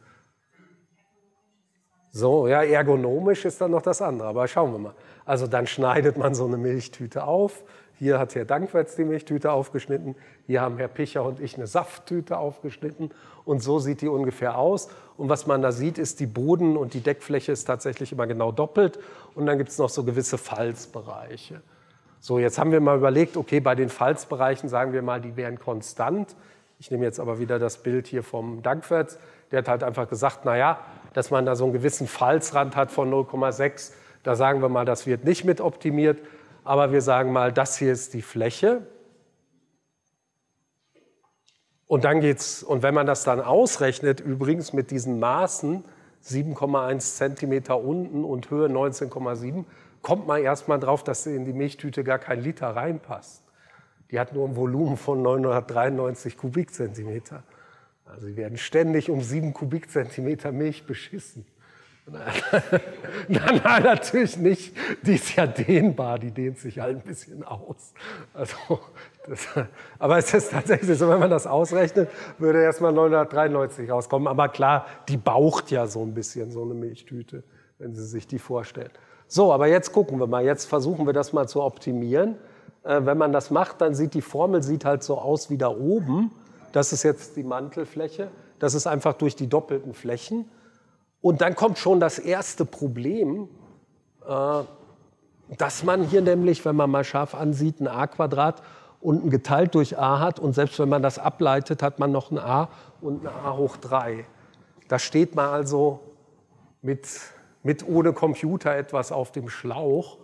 So, ja, ergonomisch ist dann noch das andere, aber schauen wir mal. Also dann schneidet man so eine Milchtüte auf. Hier hat Herr Dankwetz die Milchtüte aufgeschnitten, hier haben Herr Picher und ich eine Safttüte aufgeschnitten und so sieht die ungefähr aus. Und was man da sieht, ist, die Boden- und die Deckfläche ist tatsächlich immer genau doppelt und dann gibt es noch so gewisse Falzbereiche. So, jetzt haben wir mal überlegt, okay, bei den Falzbereichen sagen wir mal, die wären konstant. Ich nehme jetzt aber wieder das Bild hier vom Dankwetz. Der hat halt einfach gesagt, naja, dass man da so einen gewissen Falzrand hat von null Komma sechs. Da sagen wir mal, das wird nicht mit optimiert. Aber wir sagen mal, das hier ist die Fläche. Und dann geht's, und wenn man das dann ausrechnet, übrigens mit diesen Maßen, sieben Komma eins Zentimeter unten und Höhe neunzehn Komma sieben, kommt man erstmal drauf, dass in die Milchtüte gar kein Liter reinpasst. Die hat nur ein Volumen von neunhundertdreiundneunzig Kubikzentimeter. Also sie werden ständig um sieben Kubikzentimeter Milch beschissen. Nein, nein, natürlich nicht. Die ist ja dehnbar, die dehnt sich halt ein bisschen aus. Also, das, aber es ist tatsächlich so, wenn man das ausrechnet, würde erstmal neunhundertdreiundneunzig rauskommen. Aber klar, die baucht ja so ein bisschen, so eine Milchtüte, wenn Sie sich die vorstellen. So, aber jetzt gucken wir mal, jetzt versuchen wir das mal zu optimieren. Äh, wenn man das macht, dann sieht die Formel sieht halt so aus wie da oben. Das ist jetzt die Mantelfläche. Das ist einfach durch die doppelten Flächen. Und dann kommt schon das erste Problem, äh, dass man hier nämlich, wenn man mal scharf ansieht, ein a-Quadrat unten geteilt durch a hat. Und selbst wenn man das ableitet, hat man noch ein a und ein a hoch drei. Da steht man also mit, mit ohne Computer etwas auf dem Schlauch,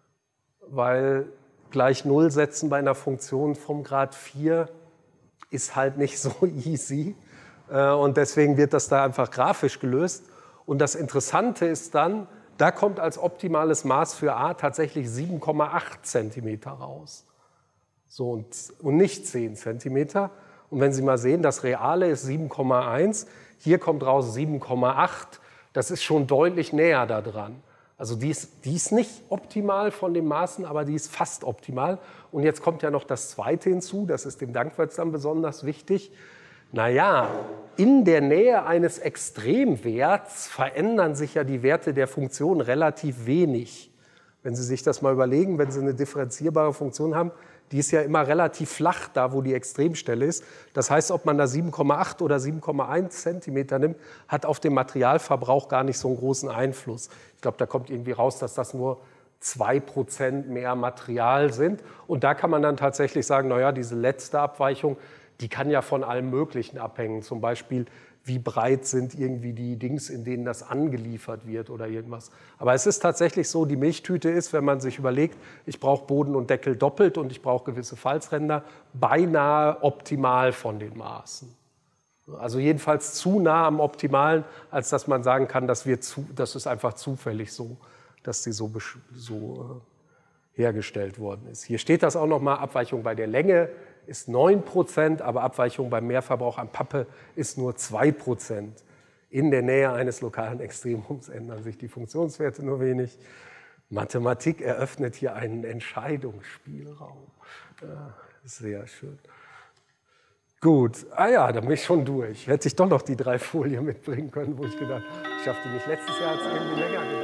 weil gleich null setzen bei einer Funktion vom Grad vier ist halt nicht so easy. Und deswegen wird das da einfach grafisch gelöst. Und das Interessante ist dann, da kommt als optimales Maß für a tatsächlich sieben Komma acht Zentimeter raus. So, und, und nicht zehn Zentimeter. Und wenn Sie mal sehen, das Reale ist sieben Komma eins, hier kommt raus sieben Komma acht. Das ist schon deutlich näher da dran. Also die ist, die ist nicht optimal von den Maßen, aber die ist fast optimal. Und jetzt kommt ja noch das Zweite hinzu, das ist dem Dankwetz dann besonders wichtig. Naja, in der Nähe eines Extremwerts verändern sich ja die Werte der Funktion relativ wenig. Wenn Sie sich das mal überlegen, wenn Sie eine differenzierbare Funktion haben, die ist ja immer relativ flach da, wo die Extremstelle ist. Das heißt, ob man da sieben Komma acht oder sieben Komma eins Zentimeter nimmt, hat auf den Materialverbrauch gar nicht so einen großen Einfluss. Ich glaube, da kommt irgendwie raus, dass das nur zwei Prozent mehr Material sind. Und da kann man dann tatsächlich sagen, naja, diese letzte Abweichung, die kann ja von allem Möglichen abhängen. Zum Beispiel, wie breit sind irgendwie die Dings, in denen das angeliefert wird oder irgendwas. Aber es ist tatsächlich so, die Milchtüte ist, wenn man sich überlegt, ich brauche Boden und Deckel doppelt und ich brauche gewisse Falzränder, beinahe optimal von den Maßen. Also jedenfalls zu nah am Optimalen, als dass man sagen kann, dass wir zu, das ist einfach zufällig so, dass die so, so äh, hergestellt worden ist. Hier steht das auch nochmal, Abweichung bei der Länge ist neun Prozent, aber Abweichung beim Mehrverbrauch an Pappe ist nur zwei Prozent. In der Nähe eines lokalen Extremums ändern sich die Funktionswerte nur wenig. Mathematik eröffnet hier einen Entscheidungsspielraum. Ja, sehr schön. Gut, ah ja, dann bin ich schon durch. Hätte ich doch noch die drei Folien mitbringen können, wo ich gedacht habe, ich schaffe die nicht. Letztes Jahr hat es irgendwie länger gedauert.